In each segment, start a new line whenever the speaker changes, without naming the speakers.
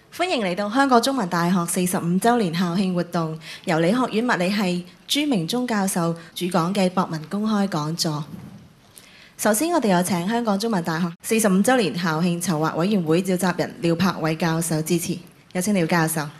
歡迎嚟到香港中文大學45週年校慶活動，由理學院物理系朱明忠教授主講嘅博文公開講座。首先，我哋有請香港中文大學45週年校慶籌劃委員會召集人廖柏偉教授致辭。有請廖教授。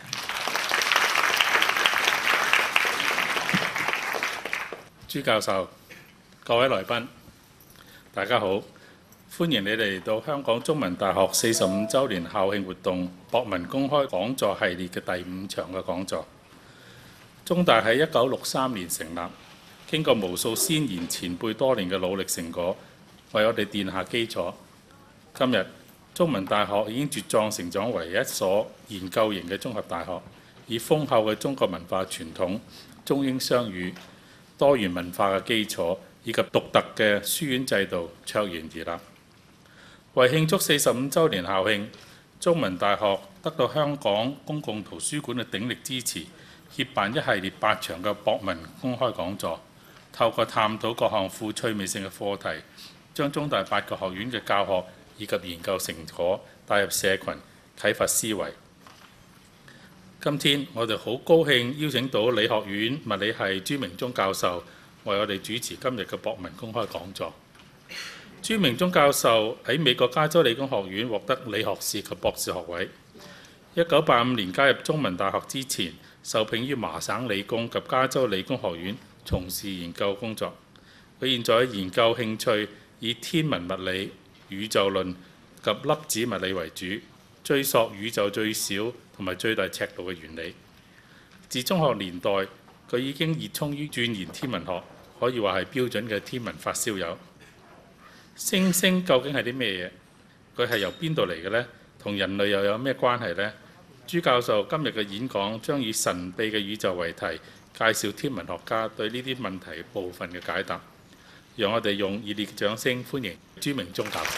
朱教授、各位來賓，大家好。歡迎你嚟到香港中文大學45週年校慶活動博文公開講座系列嘅第5場嘅講座。中大喺1963年成立，經過無數先賢前輩多年嘅努力成果，為我哋奠下基礎。今日中文大學已經茁壯成長為一所研究型嘅綜合大學，以豐厚嘅中國文化傳統、中英雙語、多元文化嘅基礎以及獨特嘅書院制度卓然而立。為慶祝45週年校慶，中文大學得到香港公共圖書館嘅鼎力支持，協辦一系列8場嘅博文公開講座，透過探討各項富趣味性嘅課題，將中大8個學院嘅教學以及研究成果帶入社群，啟發思維。今天我哋好高興邀請到理學院物理系朱明忠教授為我哋主持今日嘅博文公開講座。朱明忠教授喺美國加州理工學院獲得理學士及博士學位。1985年加入中文大學之前，受聘於麻省理工及加州理工學院從事研究工作。佢現在研究興趣以天文物理、宇宙論及粒子物理為主，追溯宇宙最小同埋最大尺度嘅原理。自中學年代，佢已經熱衷於鑽研天文學，可以話係標準嘅天文發燒友。星星究竟係啲咩嘢？佢係由邊度嚟嘅呢？同人類又有咩關係呢？朱教授今日嘅演講將以神秘嘅宇宙為題，介紹天文學家對呢啲問題部分嘅解答。讓我哋用熱烈嘅掌聲歡迎朱明忠教授。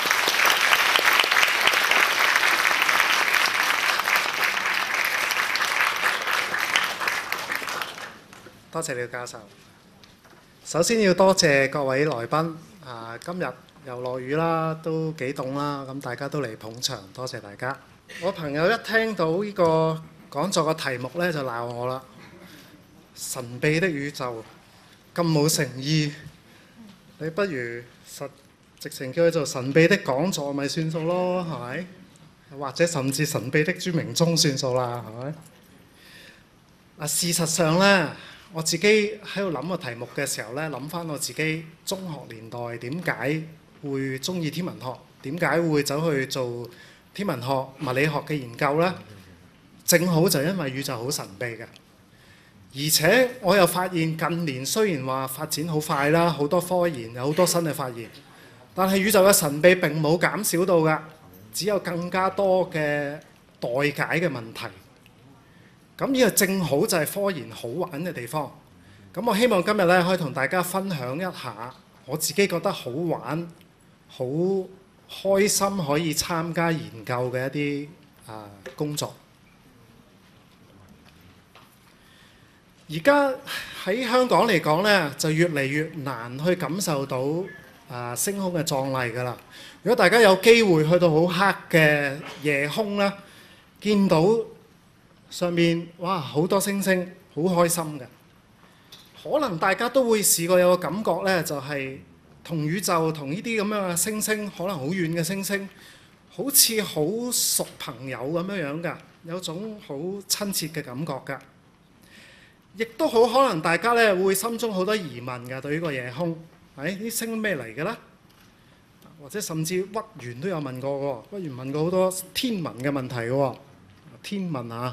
多謝廖教授。首先要多謝各位來賓。今日又落雨啦，都幾凍啦，咁大家都嚟捧場，多謝大家。我朋友一聽到呢個講座嘅題目呢，就鬧我啦。神秘的宇宙咁冇誠意，你不如直情叫佢做神秘的講座咪算數咯，係咪？或者甚至神秘的朱明忠算數啦，係咪？事實上呢，我自己喺度諗個題目嘅時候呢，諗翻我自己中學年代點解會中意天文學，點解會走去做天文學、物理學嘅研究呢？正好就因為宇宙好神秘嘅，而且我又發現近年雖然話發展好快啦，好多科研有好多新嘅發現，但係宇宙嘅神秘並冇減少到㗎，只有更加多嘅待解嘅問題。咁呢個正好就係科研好玩嘅地方。咁我希望今日咧可以同大家分享一下我自己覺得好玩、好開心可以參加研究嘅一啲工作。而家喺香港嚟講咧，就越嚟越難去感受到星空嘅壯麗㗎啦。如果大家有機會去到好黑嘅夜空咧，見到上面哇好多星星，好開心嘅。可能大家都會試過有個感覺呢，就係同宇宙同呢啲咁樣嘅星星，可能好遠嘅星星，好似好熟朋友咁樣㗎，有種好親切嘅感覺㗎。亦都好可能大家呢會心中好多疑問㗎，對於個夜空，啲星咩嚟嘅呢？或者甚至屈原都有問過喎，屈原問過好多天文嘅問題嘅喎，天文啊！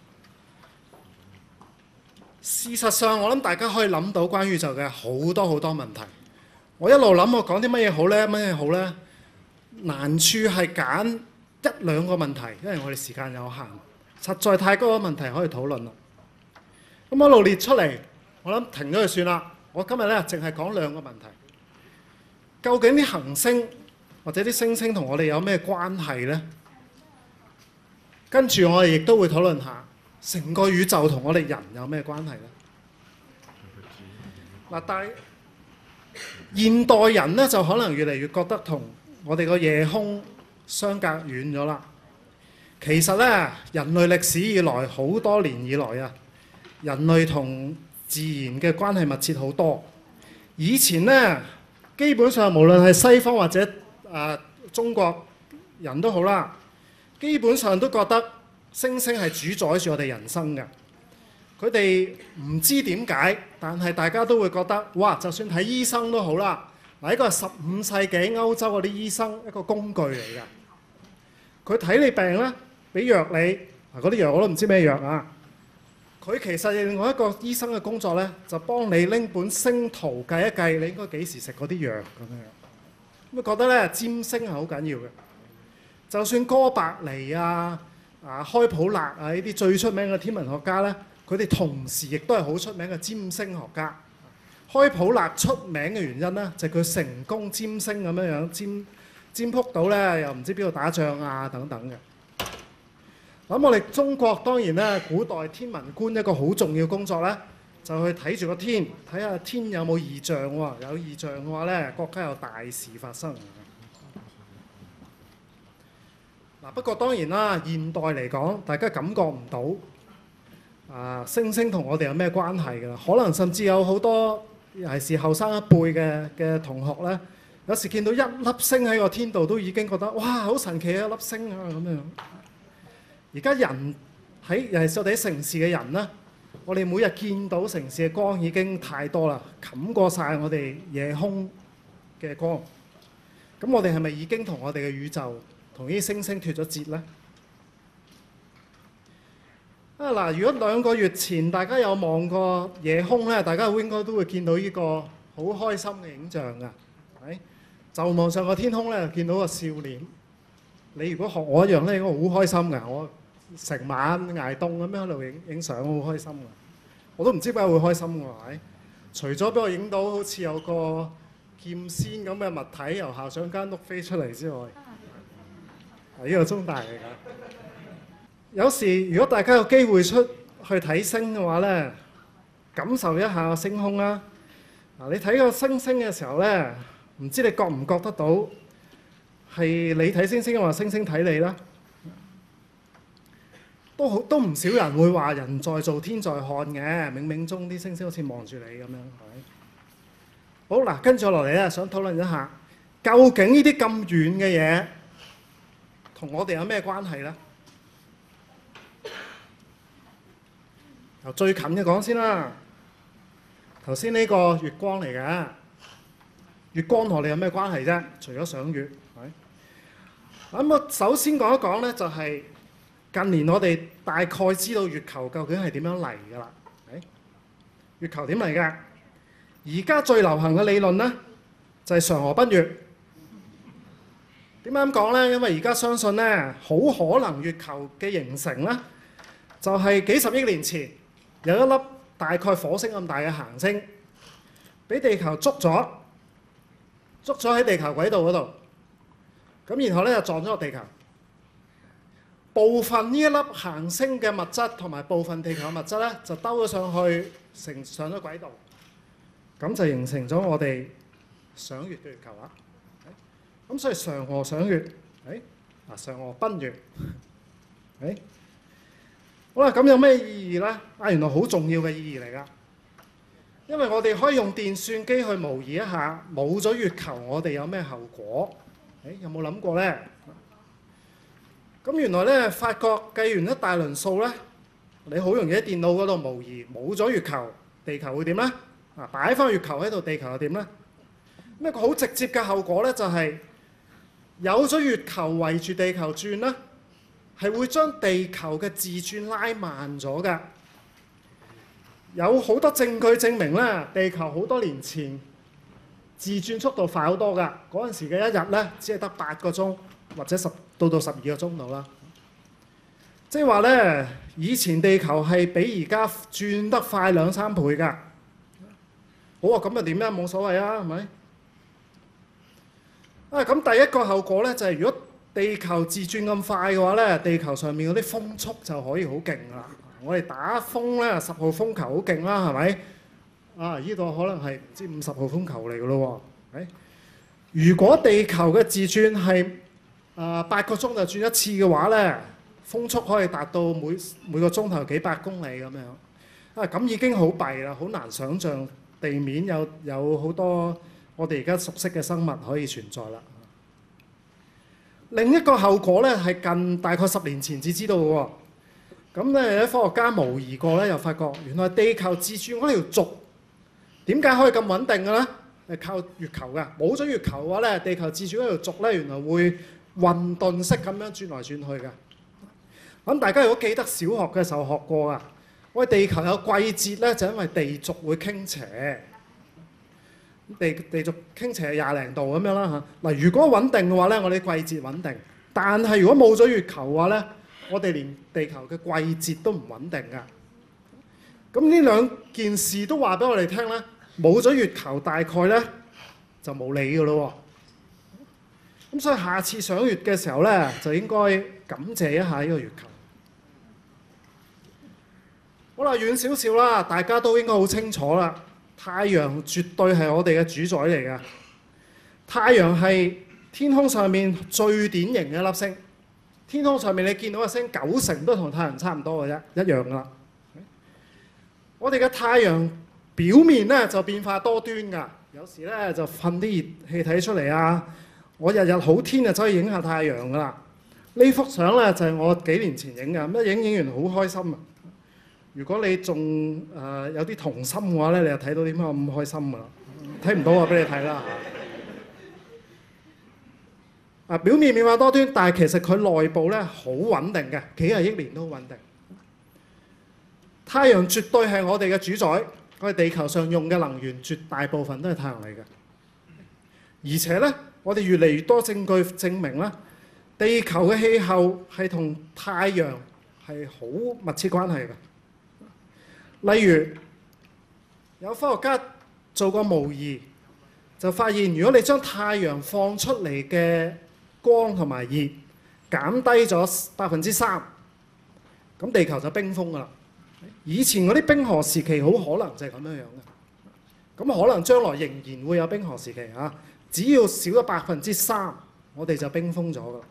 事實上，我諗大家可以諗到關於宇宙嘅好多好多問題。我一路諗我講啲乜嘢好呢？乜嘢好呢？難處係揀1、2個問題，因為我哋時間有限，實在太多問題可以討論啦。咁一路列出嚟，我諗停咗就算啦。我今日呢，淨係講2個問題。究竟啲行星或者啲星星同我哋有咩關係呢？跟住我哋亦都會討論下成個宇宙同我哋人有咩關係呢？但係現代人呢，就可能越嚟越覺得同我哋個夜空相隔遠咗啦。 其實咧，人類歷史以來好多年以來啊，人類同自然嘅關係密切好多。以前咧，基本上無論係西方或者中國人都好啦，基本上都覺得星星係主宰住我哋人生嘅。佢哋唔知點解，但係大家都會覺得，哇！就算睇醫生都好啦，嗱，呢個係15世紀歐洲嗰啲醫生一個工具嚟嘅。佢睇你病咧，俾藥你，嗰啲藥我都唔知咩藥啊。佢其實另外一個醫生嘅工作咧，就幫你拎本星圖計一計，你應該幾時食嗰啲藥咁樣。咁覺得咧，占星係好緊要嘅。就算哥白尼開普勒啊呢啲最出名嘅天文學家咧，佢哋同時亦都係好出名嘅占星學家。開普勒出名嘅原因咧，就係佢成功占星咁樣占卜到咧，又唔知邊度打仗啊等等嘅。咁我哋中國當然咧，古代天文觀一個好重要工作咧，就去睇住個天，睇下天有冇異象喎。有異象嘅話咧，國家有大事發生。嗱，不過當然啦，現代嚟講，大家感覺唔到星星同我哋有咩關係㗎啦。可能甚至有好多尤其是後生一輩嘅同學咧，有時見到一粒星喺個天度，都已經覺得哇，好神奇啊，一粒星啊咁樣。而家人尤其是我哋喺城市嘅人咧，我哋每日見到城市嘅光已經太多啦，冚過晒我哋夜空嘅光。咁我哋係咪已經同我哋嘅宇宙同呢啲星星脫咗節咧？嗱，如果2個月前大家有望過夜空咧，大家應該都會見到呢個好開心嘅影像㗎，係咪？就望上個天空咧，見到個笑臉。你如果學我一樣咧，應該好開心㗎。我成晚捱凍咁樣喺度影相，好開心㗎。我都唔知點解會開心㗎，係咪？除咗俾我影到好似有個劍仙咁嘅物體由校長間屋飛出嚟之外，係呢個中大嚟㗎。有時如果大家有機會出去睇星嘅話咧，感受一下個星空啦。嗱，你睇個星星嘅時候咧，唔知你覺唔覺得到係你睇星星，定話星星睇你啦？都唔少人會話人在做天在看嘅，冥冥中啲星星好似望住你咁樣，係咪？好嗱，跟住落嚟咧，想討論一下，究竟呢啲咁遠嘅嘢同我哋有咩關係咧？由最近嘅講先啦。頭先呢個月光嚟嘅，月光同我哋有咩關係啫？除咗賞月，係咪？咁我首先講一講咧，就係近年我哋大概知道月球究竟係點樣嚟㗎啦。月球點嚟㗎？而家最流行嘅理論咧，就係常河奔月。點解咁講咧？因為而家相信咧，好可能月球嘅形成咧，就係幾十億年前有一粒大概火星咁大嘅行星，俾地球捉咗喺地球軌道嗰度，咁然後咧就撞咗落地球。部分呢一粒行星嘅物質同埋部分地球嘅物質咧，就兜咗上去，上咗軌道，咁就形成咗我哋賞月嘅月球啦。咁所以常河賞月，常河奔月，好啦，咁有咩意義咧？原來好重要嘅意義嚟㗎，因為我哋可以用電算機去模擬一下，冇咗月球我哋有咩後果？有冇諗過咧？咁原來咧，發覺計完一大輪數咧，你好容易喺電腦嗰度模擬，冇咗月球，地球會點咧？擺翻月球喺度，地球又點咧？咁一個好直接嘅後果咧，就係有咗月球圍住地球轉咧，係會將地球嘅自轉拉慢咗㗎。有好多證據證明咧，地球好多年前自轉速度快好多㗎。嗰陣時嘅一日咧，只係得8個鐘或者10到12個鐘度啦。即係話咧，以前地球係比而家轉得快2-3倍㗎。好啊，咁又點咧？冇所謂啊，係咪？咁第一個後果咧，就係如果地球自轉咁快嘅話咧，地球上面嗰啲風速就可以好勁啦。我哋打風咧，10號風球好勁啦，係咪？呢度可能係唔知50號風球嚟㗎咯喎。如果地球嘅自轉係8個鐘就轉一次嘅話咧， 風速可以達到每個鐘頭幾百公里咁樣。咁已經好弊啦，好難想像地面有好多我哋而家熟悉嘅生物可以存在啦。另一個後果咧係近大概10年前至知道嘅喎。咁咧有啲科學家模擬過咧，又發覺原來地球自轉嗰條軸點解可以咁穩定嘅咧？係靠月球嘅。冇咗月球嘅話咧，地球自轉嗰條軸咧原來會混沌式咁樣轉來轉去嘅。咁大家如果記得小學嘅時候學過啊，我哋地球有季節咧，就因為地軸會傾斜。地軸傾斜20度咁樣啦嚇。嗱，如果穩定嘅話咧，我哋季節穩定；但係如果冇咗月球嘅話咧，我哋連地球嘅季節都唔穩定噶。咁呢兩件事都話俾我哋聽咧，冇咗月球大概咧就冇你噶咯喎。咁所以下次賞月嘅時候咧，就應該感謝一下呢個月球。好啦，遠少少啦，大家都應該好清楚啦。太陽絕對係我哋嘅主宰嚟㗎。太陽係天空上面最典型嘅一粒星。天空上面你見到嘅星90%都同太陽差唔多嘅啫，一樣噶啦。我哋嘅太陽表面咧就變化多端㗎，有時咧就噴啲熱氣體出嚟啊。我日日好天就走去影下太陽㗎啦。呢幅相咧就係我幾年前影嘅，咁影完好開心啊！如果你仲有啲童心嘅話咧，你就睇到點解我咁開心㗎啦。睇唔到啊，俾你睇啦嚇。表面變化多端，但係其實佢內部咧好穩定嘅，幾廿億年都好穩定。太陽絕對係我哋嘅主宰，我哋地球上用嘅能源絕大部分都係太陽嚟嘅。而且咧，我哋越嚟越多證據證明咧，地球嘅氣候係同太陽係好密切關係嘅。例如，有科學家做過模擬，就發現如果你將太陽放出嚟嘅光同埋熱減低咗3%，咁地球就冰封㗎啦。以前嗰啲冰河時期好可能就係咁樣樣嘅，咁可能將來仍然會有冰河時期啊。只要少咗3%，我哋就冰封咗㗎啦。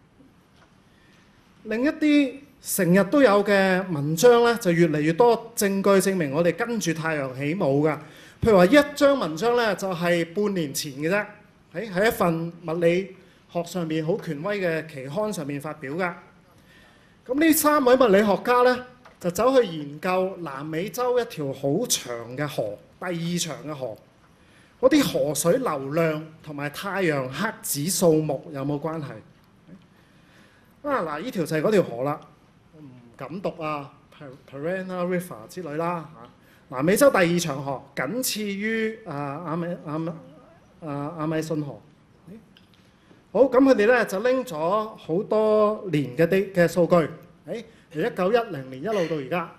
另一啲成日都有嘅文章咧，就越嚟越多證據證明我哋跟住太陽起舞㗎。譬如話一張文章咧，就係半年前嘅啫，喺一份物理學上面好權威嘅期刊上面發表㗎。咁呢3位物理學家咧，就走去研究南美洲一條好長嘅河，第2長嘅河，嗰啲河水流量同埋太陽黑子數目有冇關係？嗱，呢條就係嗰條河啦。唔敢讀啊 ，Parana River 之類啦嚇。南美洲第2長河，僅次於亞馬遜河。好，咁佢哋咧就拎咗好多年嘅數據，由1910年一路到而家，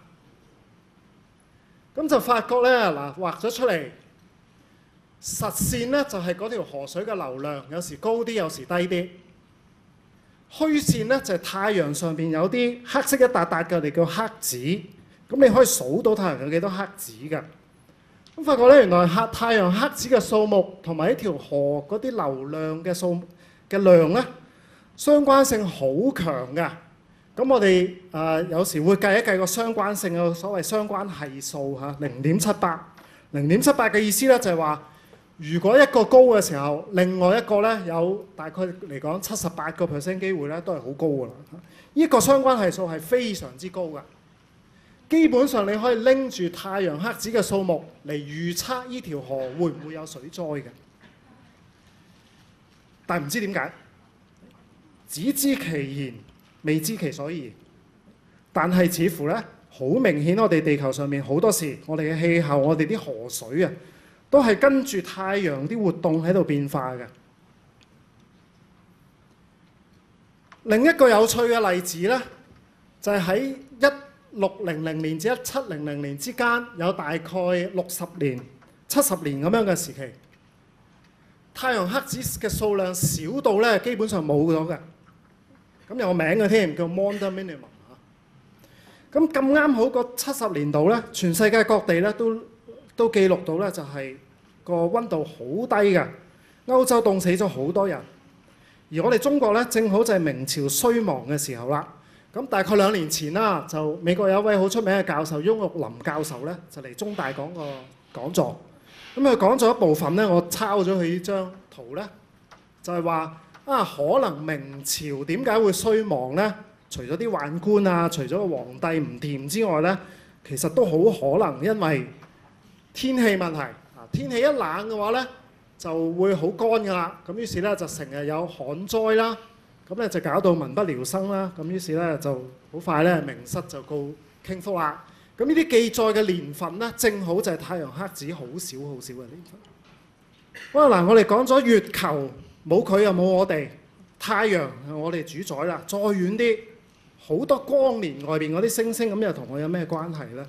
咁就發覺咧畫咗出嚟，實線咧就係嗰條河水嘅流量，有時高啲，有時低啲。虛線咧就係太陽上邊有啲黑色一笪笪嘅，我哋叫黑子。咁你可以數到太陽有幾多黑子㗎。咁發覺咧，原來太陽黑子嘅數目同埋呢條河嗰啲流量嘅量咧，相關性好強㗎。咁我哋有時會計一計個相關性，有所謂相關係數嚇，0.78。0.78嘅意思咧就係話，如果一個高嘅時候，另外一個咧有大概嚟講78% 機會咧都係好高㗎啦。呢個相關係數係非常之高㗎。基本上你可以拎住太陽黑子嘅數目嚟預測呢條河會唔會有水災嘅。但係唔知點解，只知其然，未知其所以。但係似乎咧，好明顯，我哋地球上面好多時，我哋嘅氣候，我哋啲河水啊，都係跟住太陽啲活動喺度變化嘅。另一個有趣嘅例子咧，就係喺1600年至1700年之間，有大概60年、70年咁樣嘅時期，太陽黑子嘅數量少到咧，基本上冇咗嘅。咁有個名嘅添，叫 Maunder Minimum 嚇。咁啱好個70年度咧，全世界各地咧都記錄到咧，就係個溫度好低嘅，歐洲凍死咗好多人。而我哋中國咧，正好就係明朝衰亡嘅時候啦。 咁大概2年前啦，就美國有一位好出名嘅教授翁玉林教授咧，就嚟中大講個講座。咁佢講咗一部分咧，我抄咗佢呢張圖咧，就係話可能明朝點解會衰亡咧？除咗啲宦官啊，除咗個皇帝唔掂之外咧，其實都好可能因為天氣問題。天氣一冷嘅話咧，就會好乾㗎啦。咁於是咧就成日有旱災啦。咁咧就搞到民不聊生啦。咁於是咧就好快咧明室就告傾覆啦。咁呢啲記載嘅年份咧，正好就係太陽黑子好少嘅年份。好啦，嗱，我哋講咗月球冇佢又冇我哋，太陽係我哋主宰啦。再遠啲，好多光年外邊嗰啲星星，咁又同我有咩關係咧？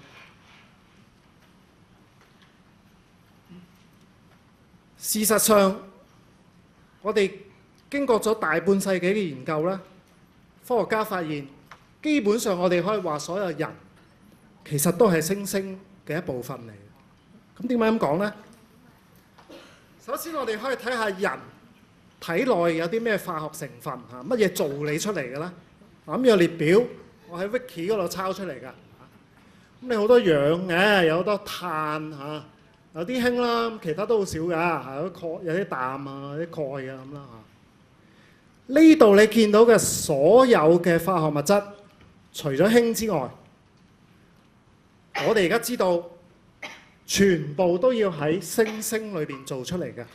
事實上，我哋經過咗大半世紀嘅研究咧，科學家發現，基本上我哋可以話所有人其實都係星星嘅一部分嚟。咁點解咁講咧？首先我哋可以睇下人體內有啲咩化學成分嚇，乜嘢做你出嚟嘅咧？咁有列表，我喺 Wiki 嗰度抄出嚟㗎。咁你好多氧嘅，有好多碳嚇。有啲氫啦，其他都好少㗎，有啲鈣、有啲氮啊、有啲鈣啊咁啦嚇。呢度你見到嘅所有嘅化學物質，除咗氫之外，我哋而家知道全部都要喺星星裏邊做出嚟嘅。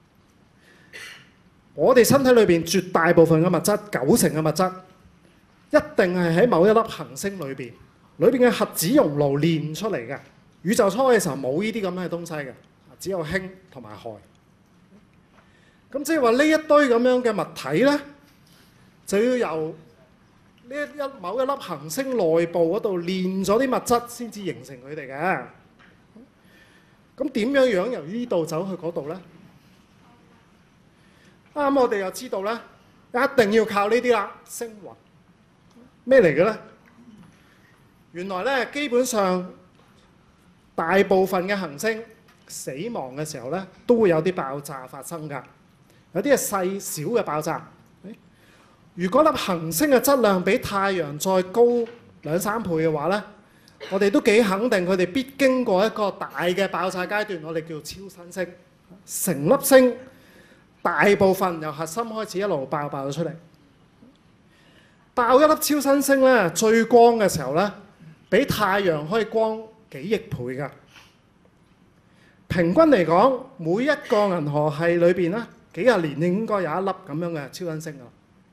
我哋身體裏邊絕大部分嘅物質，90%嘅物質，一定係喺某一粒行星裏邊嘅核子熔爐煉出嚟嘅。宇宙初嘅時候冇呢啲咁嘅東西嘅，只有氫同埋氦。咁即係話呢一堆咁樣嘅物體咧，就要由某一粒行星內部嗰度煉咗啲物質先至形成佢哋嘅。咁點樣由呢度走去嗰度咧？啱，我哋又知道咧，一定要靠呢啲啦，星雲。咩嚟嘅咧？原來咧，基本上大部分嘅行星死亡嘅時候咧，都會有啲爆炸發生㗎。有啲係細小嘅爆炸。如果粒行星嘅質量比太陽再高2-3倍嘅話咧，我哋都幾肯定佢哋必經過一個大嘅爆炸階段，我哋叫超新星。成粒星大部分由核心開始一路爆咗出嚟。爆一粒超新星咧，最光嘅時候咧，比太陽可以光幾億倍㗎。平均嚟講，每一個銀河系裏邊咧，幾廿年應該有一粒咁樣嘅超新星㗎。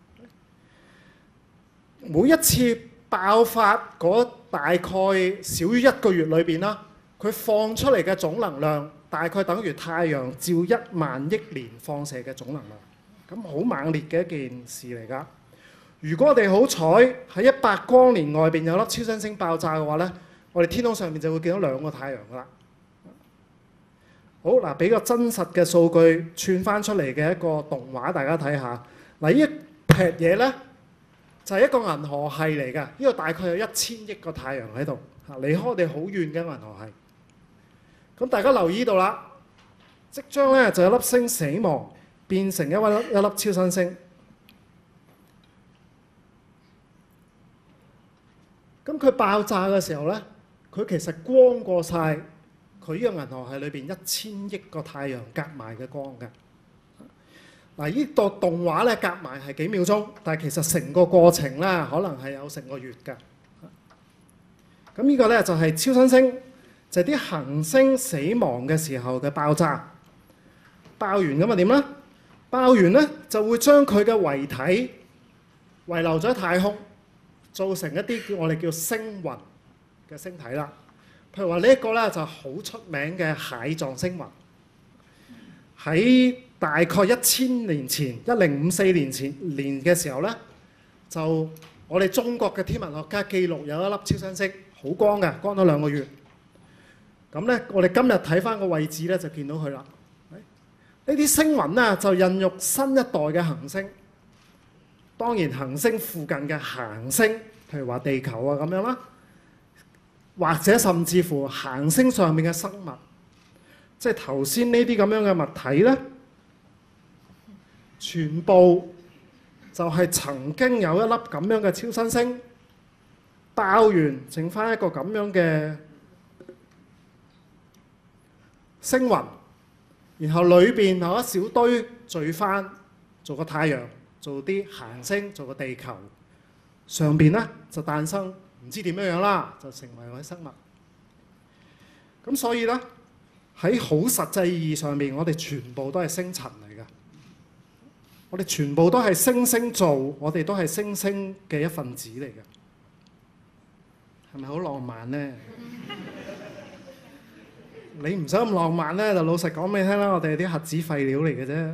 每一次爆發嗰大概少於1個月裏邊啦，佢放出嚟嘅總能量大概等於太陽照1萬億年放射嘅總能量，咁好猛烈嘅一件事嚟㗎。如果我哋好彩喺100光年外邊有粒超新星爆炸嘅話咧，我哋天空上面就會見到2個太陽㗎啦。好嗱，俾個真實嘅數據串翻出嚟嘅一個動畫，大家睇下。嗱，呢一撇嘢咧就係一個銀河系嚟㗎。呢個大概有1000億個太陽喺度，離開我哋好遠嘅銀河系。咁大家留意到啦，即將咧就有粒星死亡，變成一粒超新星。咁佢爆炸嘅時候咧，佢其實光過晒佢呢個銀河系裏邊1000億個太陽夾埋嘅光㗎。嗱，呢個動畫咧夾埋係幾秒鐘，但係其實成個過程咧可能係有成個月㗎。咁呢個咧就係超新星，就係啲行星死亡嘅時候嘅爆炸。爆完咁啊點咧？爆完咧就會將佢嘅遺體遺留咗喺太空，造成一啲我哋叫星雲嘅星體啦。譬如話呢一個咧就好出名嘅蟹狀星雲，喺大概1000年前，1054年嘅時候咧，就我哋中國嘅天文學家記錄有一粒超新星，好光嘅，光咗2個月。咁咧，我哋今日睇翻個位置咧，就見到佢啦。呢啲星雲咧就孕育新一代嘅行星。當然，行星附近嘅行星，譬如話地球啊咁樣啦，或者甚至乎行星上面嘅生物，即係頭先呢啲咁樣嘅物體咧，全部就係曾經有一粒咁樣嘅超新星爆完剩翻一個咁樣嘅星雲，然後裏邊有一小堆聚翻做個太陽，做啲行星，做個地球，上邊咧就誕生唔知點樣啦，就成為嗰啲生物。咁所以咧喺好實際意義上面，我哋全部都係星塵嚟㗎。我哋全部都係星星做，我哋都係星星嘅一份子嚟嘅。係咪好浪漫呢？你唔想咁浪漫呢，就老實講俾你聽啦，我哋係啲核子廢料嚟嘅啫。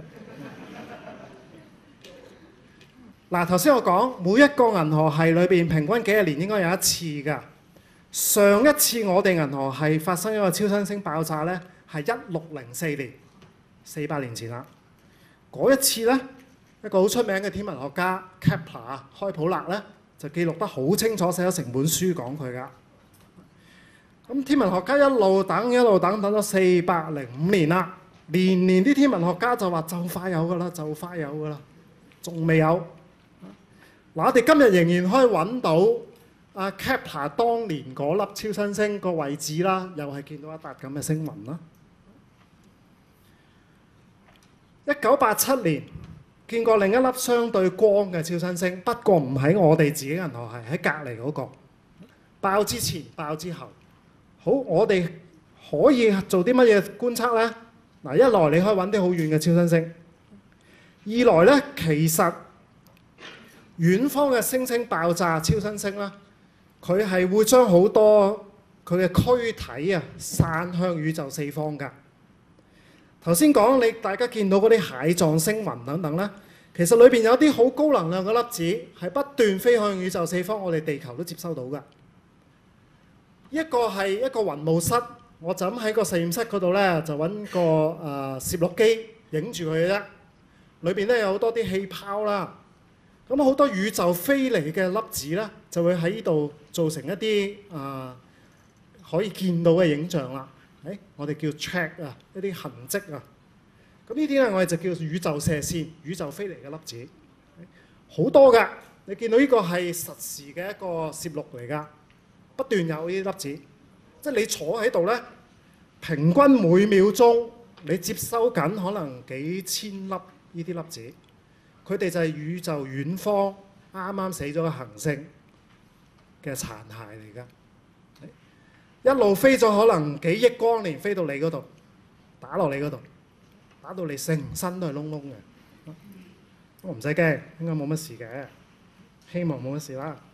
嗱，頭先我講每一個銀河系裏邊平均幾廿年應該有一次㗎。上一次我哋銀河系發生一個超新星爆炸呢，係1604年，400年前啦。嗰一次呢，一個好出名嘅天文學家 Kepler 開普勒呢，就記錄得好清楚，寫咗成本書講佢㗎。咁天文學家一路等等咗405年啦，年年啲天文學家就話就快有㗎啦，就快有㗎啦，仲未有。嗱，我哋今日仍然可以揾到阿 Kepler 當年嗰粒超新星個位置啦，又係見到一笪咁嘅星雲啦。1987年見過另一粒相對光嘅超新星，不過唔喺我哋自己銀河系，喺隔離嗰個。爆之前、爆之後，好，我哋可以做啲乜嘢觀測呢？嗱，一來你可以揾啲好遠嘅超新星，二來呢，其實遠方嘅星星爆炸超新星啦，佢係會將好多佢嘅軀體啊散向宇宙四方㗎。頭先講你大家見到嗰啲蟹狀星雲等等啦，其實裏邊有啲好高能量嘅粒子係不斷飛向宇宙四方，我哋地球都接收到㗎。一個係一個雲霧室，我就咁喺個實驗室嗰度咧，就揾個攝錄機影住佢嘅啫。裏邊咧有好多啲氣泡啦。咁好多宇宙飛嚟嘅粒子咧，就會喺呢度造成一啲可以見到嘅影像啦。我哋叫 track 啊，一啲痕跡啊。咁呢啲咧，我哋就叫宇宙射線，宇宙飛嚟嘅粒子，好多㗎。你見到呢個係實時嘅一個攝錄嚟㗎，不斷有呢啲粒子。即係你坐喺度咧，平均每秒鐘你接收緊可能幾千粒呢啲粒子。佢哋就係宇宙遠方啱啱死咗嘅行星嘅殘骸嚟㗎，一路飛咗可能幾億光年飛到你嗰度，打落你嗰度，打到你成身都係窿窿嘅。我唔使驚，應該冇乜事嘅，希望冇乜事啦。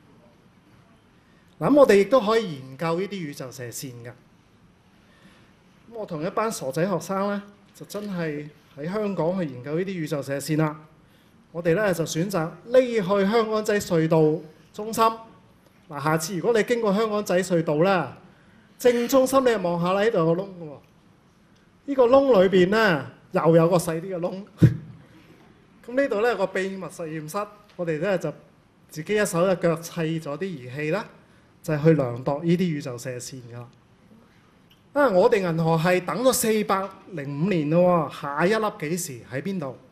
嗱，咁我哋亦都可以研究呢啲宇宙射線㗎。咁我同一班傻仔學生咧，就真係喺香港去研究呢啲宇宙射線啦。我哋咧就選擇匿去香港仔隧道中心。嗱，下次如果你經過香港仔隧道咧，正中心你望下啦，呢度有個窿嘅喎。呢個窿裏邊咧又有個細啲嘅窿。咁呢度咧有個秘密實驗室，我哋咧就自己一手一腳砌咗啲儀器啦，就係去量度呢啲宇宙射線㗎啦。我哋銀河系等咗405年咯喎，下一粒幾時喺邊度？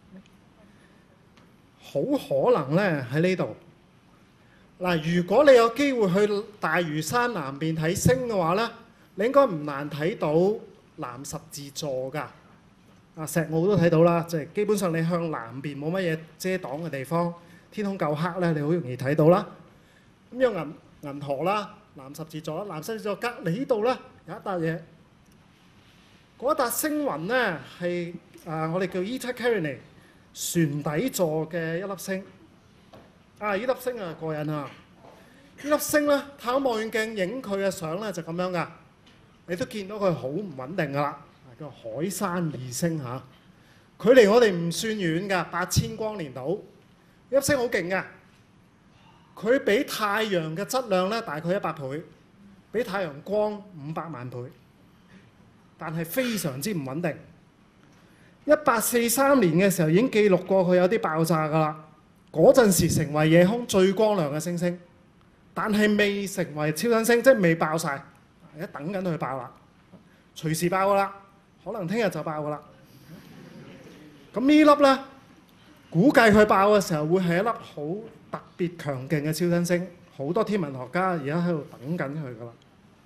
好可能咧喺呢度。嗱，如果你有機會去大嶼山南邊睇星嘅話咧，你應該唔難睇到南十字座㗎。石澳都睇到啦，即係基本上你向南邊冇乜嘢遮擋嘅地方，天空夠黑咧，你好容易睇到啦。咁有銀河啦，南十字座啦，南十字座隔離呢度咧有一笪嘢，嗰一笪星雲咧係我哋叫 Eta Carinae 船底座嘅一粒星。呢粒星啊過癮啊！呢粒星咧，太空望遠鏡影佢嘅相咧就咁樣噶，你都見到佢好唔穩定噶啦。叫海山二星嚇，距離我哋唔算遠㗎，8000光年度。呢粒星好勁㗎，佢比太陽嘅質量咧大概100倍，比太陽光500萬倍，但係非常之唔穩定。1843年嘅時候已經記錄過佢有啲爆炸㗎啦，嗰陣時成為夜空最光亮嘅星星，但係未成為超新星，即係未爆晒，而家等緊佢爆啦，隨時爆㗎啦。可能聽日就爆㗎啦。咁呢粒咧，估計佢爆嘅時候會係一粒好特別強勁嘅超新星， 好多天文學家而家喺度等緊佢噶啦。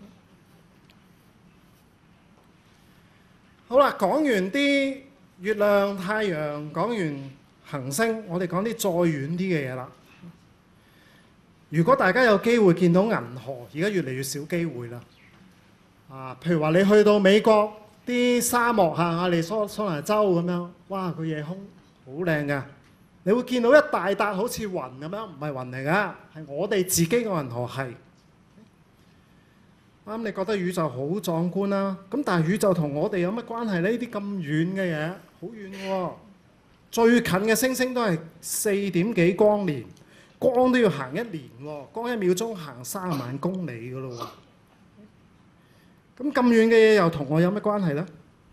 好啦，講完啲月亮、太陽，講完行星，我哋講啲再遠啲嘅嘢啦。如果大家有機會見到銀河，而家越嚟越少機會啦。譬如話你去到美國啲沙漠亞利桑那州咁樣，哇，個夜空好靚㗎。你會見到一大笪好似雲咁樣，唔係雲嚟㗎，係我哋自己個銀河系。啱，你覺得宇宙好壯觀啦。咁但係宇宙同我哋有乜關係呢？呢啲咁遠嘅嘢，好遠喎。最近嘅星星都係4點幾光年，光都要行1年喎，光1秒鐘行30萬公里㗎咯喎。咁遠嘅嘢又同我有乜關係呢？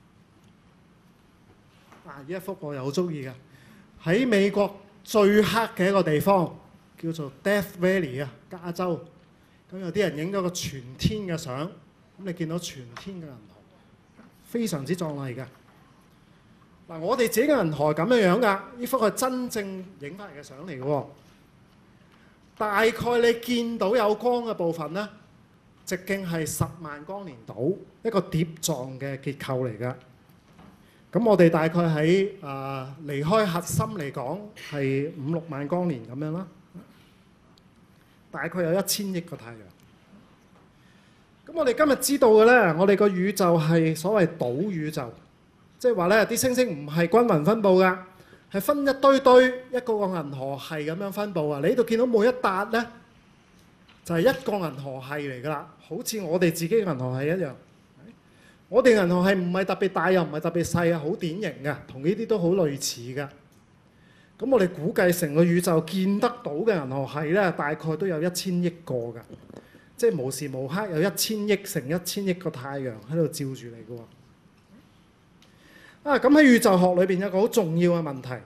呢一幅我又好中意嘅，喺美國最黑嘅一個地方叫做 Death Valley 啊，加州。咁有啲人影咗個全天嘅相，咁你見到全天嘅銀河，非常之壯麗嘅。嗱，我哋自己嘅銀河係咁樣樣㗎，呢幅係真正影翻嚟嘅相嚟嘅喎。大概你見到有光嘅部分呢，直徑係10萬光年度，一個碟狀嘅結構嚟㗎。咁我哋大概喺離開核心嚟講係5-6萬光年咁樣啦。大概有1000億個太陽。咁我哋今日知道嘅呢，我哋個宇宙係所謂島宇宙，即係話呢啲星星唔係均勻分佈㗎，係分一堆堆一個個銀河系咁樣分佈啊。你呢度見到每一笪呢，就係一個銀河系嚟㗎啦，好似我哋自己嘅銀河系一樣。我哋銀河系唔係特別大又唔係特別細啊，好典型㗎，同呢啲都好類似㗎。咁我哋估計成個宇宙見得到嘅銀河系呢，大概都有1000億個㗎，即係無時無刻有1000億乘1000億個太陽喺度照住你㗎喎。咁喺宇宙學裏邊有個好重要嘅問題。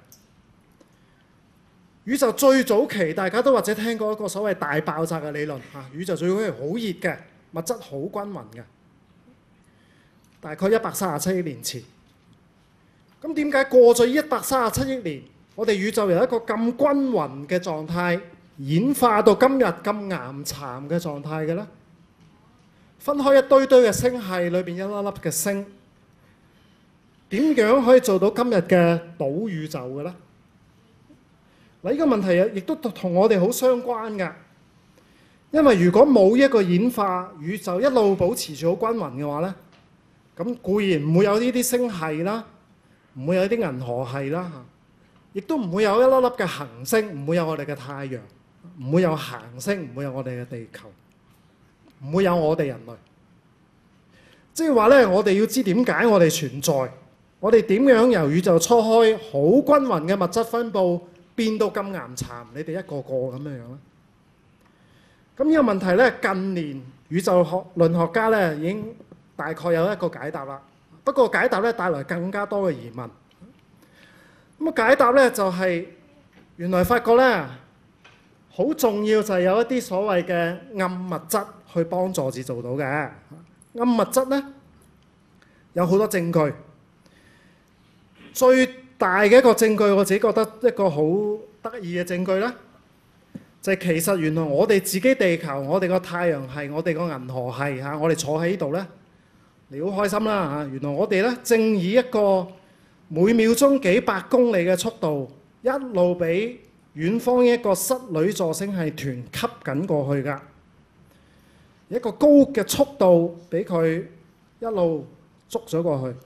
宇宙最早期大家都或者聽過一個所謂大爆炸嘅理論嚇，宇宙最早期好熱嘅，物質好均勻嘅，大概137億年前。咁點解過咗137億年，我哋宇宙由一個咁均勻嘅狀態演化到今日咁岩巉嘅狀態嘅呢？分開一堆堆嘅星系裏邊一粒粒嘅星，點樣可以做到今日嘅島宇宙嘅呢？嗱，呢個問題亦都同我哋好相關㗎。因為如果冇一個演化，宇宙一路保持住好均勻嘅話呢，咁固然唔會有呢啲星系啦，唔會有啲銀河系啦，亦都唔會有一粒粒嘅行星，唔會有我哋嘅太陽，唔會有行星，唔會有我哋嘅地球，唔會有我哋人類。即係話呢，我哋要知點解我哋存在，我哋點樣由宇宙初開好均勻嘅物質分佈變到咁岩巉，你哋一個個咁樣樣咧？咁呢個問題呢，近年宇宙論學家呢已經大概有一個解答啦。不過解答呢帶來更加多嘅疑問。咁解答呢就係原來發覺呢，好重要就係有一啲所謂嘅暗物質去幫助至做到嘅。暗物質呢有好多證據，最大嘅一個證據我自己覺得一個好得意嘅證據呢，就係其實原來我哋自己地球、我哋個太陽系、我哋個銀河系嚇，我哋坐喺呢度呢，你好開心啦嚇！原來我哋呢正以一個每秒鐘幾百公里嘅速度，一路俾遠方一個室女座星系團吸緊過去㗎，一個高嘅速度俾佢一路捉咗過去。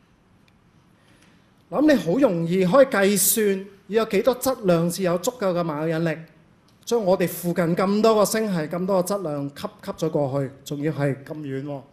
咁你好容易可以計算要有幾多質量至有足夠嘅萬有引力，將我哋附近咁多個星系、咁多個質量吸咗過去，仲要係咁遠喎。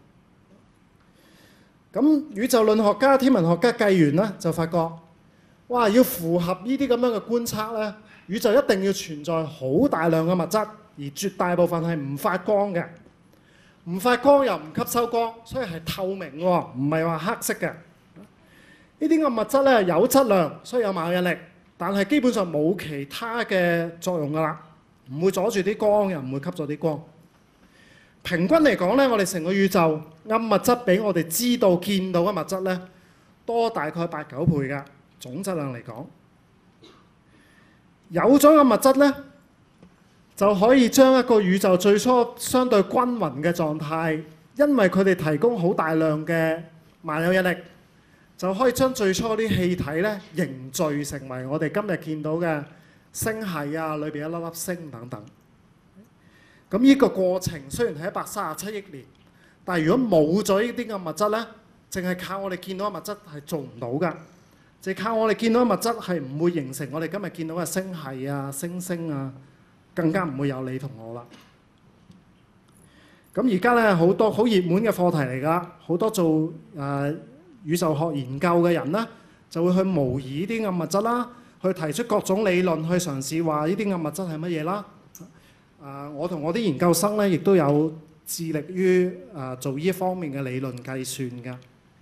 咁宇宙論學家、天文學家計完呢，就發覺，哇！要符合呢啲咁樣嘅觀測呢，宇宙一定要存在好大量嘅物質，而絕大部分係唔發光嘅，唔發光又唔吸收光，所以係透明喎，唔係話黑色嘅。呢啲嘅物質呢，有質量，所以有萬有引力，但係基本上冇其他嘅作用㗎啦，唔會阻住啲光，又唔會吸咗啲光。平均嚟講呢，我哋成個宇宙暗物質比我哋知道見到嘅物質呢，多大概8-9倍㗎，總質量嚟講。有咗暗物質呢， 就可以將一個宇宙最初相對均勻嘅狀態，因為佢哋提供好大量嘅萬有引力，就可以將最初啲氣體咧凝聚成為我哋今日見到嘅星系啊，裏邊一粒粒星等等。咁呢個過程雖然係137億年，但係如果冇咗呢啲嘅物質咧，淨係靠我哋見到嘅物質係做唔到㗎。淨係靠我哋見到嘅物質係唔會形成我哋今日見到嘅星系啊、星星啊，更加唔會有你同我啦。咁而家咧好多好熱門嘅課題嚟㗎，好多做宇宙學研究嘅人咧，就會去模擬呢啲暗物質啦，去提出各種理論去嘗試話呢啲暗物質係乜嘢啦。我同我啲研究生咧，亦都有致力於做呢一方面嘅理論計算㗎。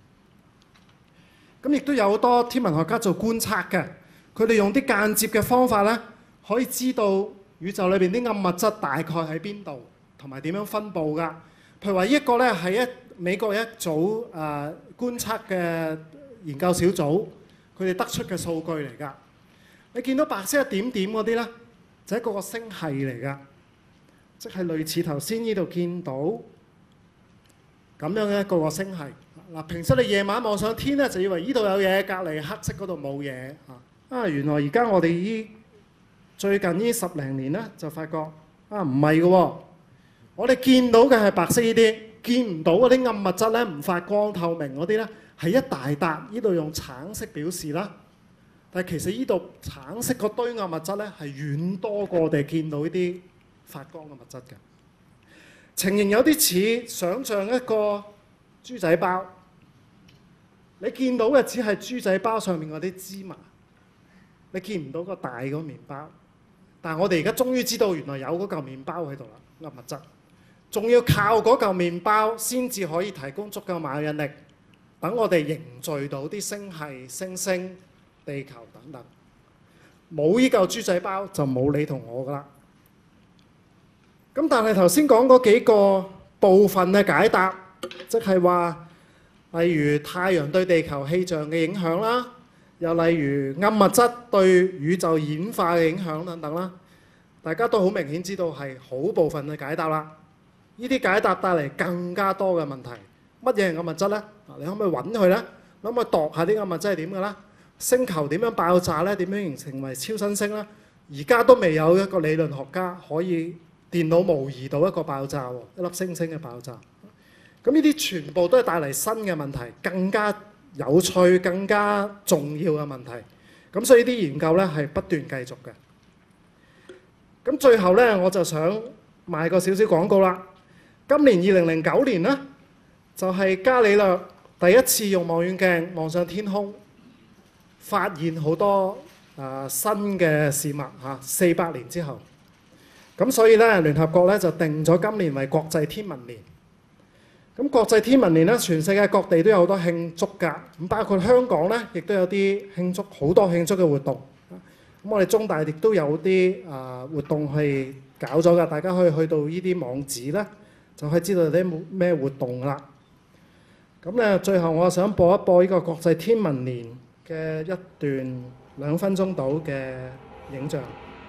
咁亦都有好多天文學家做觀察嘅，佢哋用啲間接嘅方法咧，可以知道宇宙裏邊啲暗物質大概喺邊度，同埋點樣分佈㗎。譬如話呢一個咧係美國一組觀測嘅研究小組，佢哋得出嘅數據嚟㗎。你見到白色一點點嗰啲咧，就係一個星系嚟㗎，即係類似頭先呢度見到咁樣嘅一個星系。嗱，平時你夜晚望上天咧，就以為呢度有嘢，隔離黑色嗰度冇嘢啊！原來而家我哋最近呢10零年咧，就發覺唔係嘅喎。我哋見到嘅係白色呢啲，見唔到嗰啲暗物質咧，唔發光透明嗰啲咧，係一大笪，呢度用橙色表示啦。但係其實呢度橙色嗰堆暗物質咧，係遠多過我哋見到呢啲發光嘅物質嘅。情形有啲似想像一個豬仔包。你見到嘅只係豬仔包上面嗰啲芝麻，你見唔到個大嗰麵包。但係我哋而家終於知道原來有嗰嚿麵包喺度啦，暗物質。仲要靠嗰嚿麵包先至可以提供足夠萬有引力，等我哋凝聚到啲星系、星星、地球等等。冇呢嚿豬仔包就冇你同我噶啦。咁但係頭先講嗰幾個部分嘅解答，即係話，例如太陽對地球氣象嘅影響啦，又例如暗物質對宇宙演化嘅影響等等啦，大家都好明顯知道係好部分嘅解答啦。呢啲解答帶嚟更加多嘅問題。乜嘢係暗物質呢？你可唔可以揾佢呢？可唔可以度下啲暗物質係點嘅呢？星球點樣爆炸呢？點樣形成為超新星呢？而家都未有一個理論學家可以電腦模擬到一個爆炸喎，一粒星星嘅爆炸。咁呢啲全部都係帶嚟新嘅問題，更加有趣、更加重要嘅問題。咁所以呢啲研究咧係不斷繼續嘅。咁最後咧，我就想賣個少少廣告啦。今年2009年咧，就係伽利略第一次用望遠鏡望上天空，發現好多新嘅事物嚇。400年之後，咁所以咧聯合國咧就定咗今年為國際天文年。咁國際天文年咧，全世界各地都有好多慶祝㗎。咁包括香港咧，亦都有啲慶祝，好多慶祝嘅活動。咁我哋中大亦都有啲活動係搞咗㗎，大家可以去到呢啲網址咧，就可以知道有啲咩活動啦。咁咧，最後我想播一播呢個國際天文年嘅一段2分鐘到嘅影像。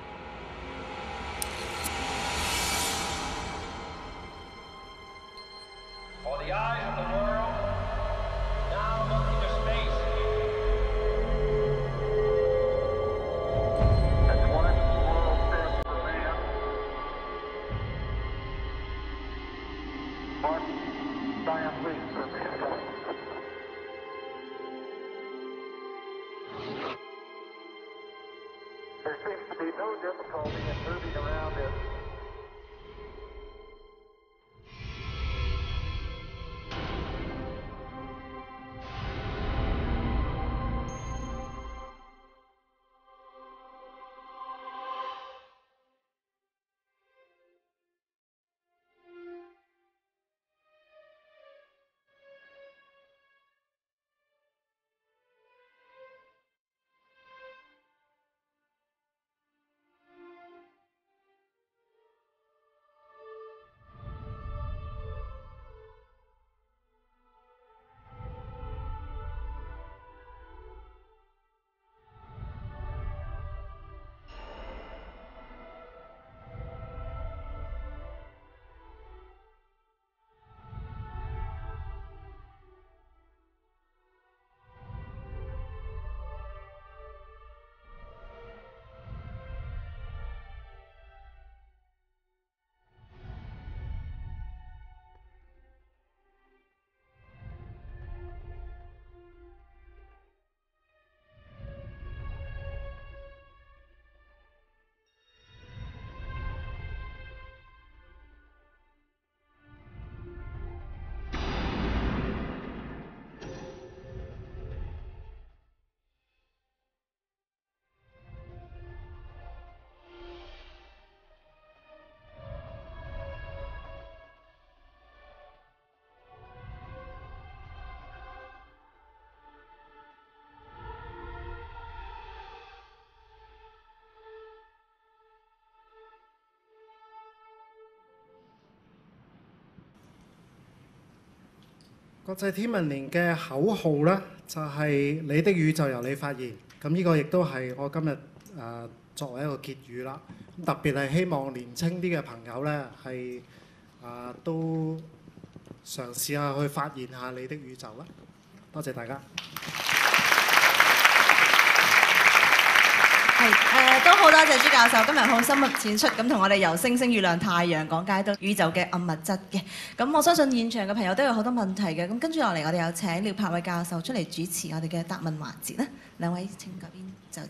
There seems to be no difficulty in moving around this.
國際天文年嘅口號咧，就係、你的宇宙由你發現。咁呢個亦都係我今日作為一個結語啦。特別係希望年青啲嘅朋友咧，係都嘗試下去發現下你的宇宙啦。多謝大家。
都好多謝朱教授，今日好深入淺出咁同我哋由星星、月亮、太陽講解到宇宙嘅暗物質嘅。咁我相信現場嘅朋友都有好多問題嘅。咁跟住落嚟，我哋有請廖柏偉教授出嚟主持我哋嘅答問環節啦。兩位請嗰邊就。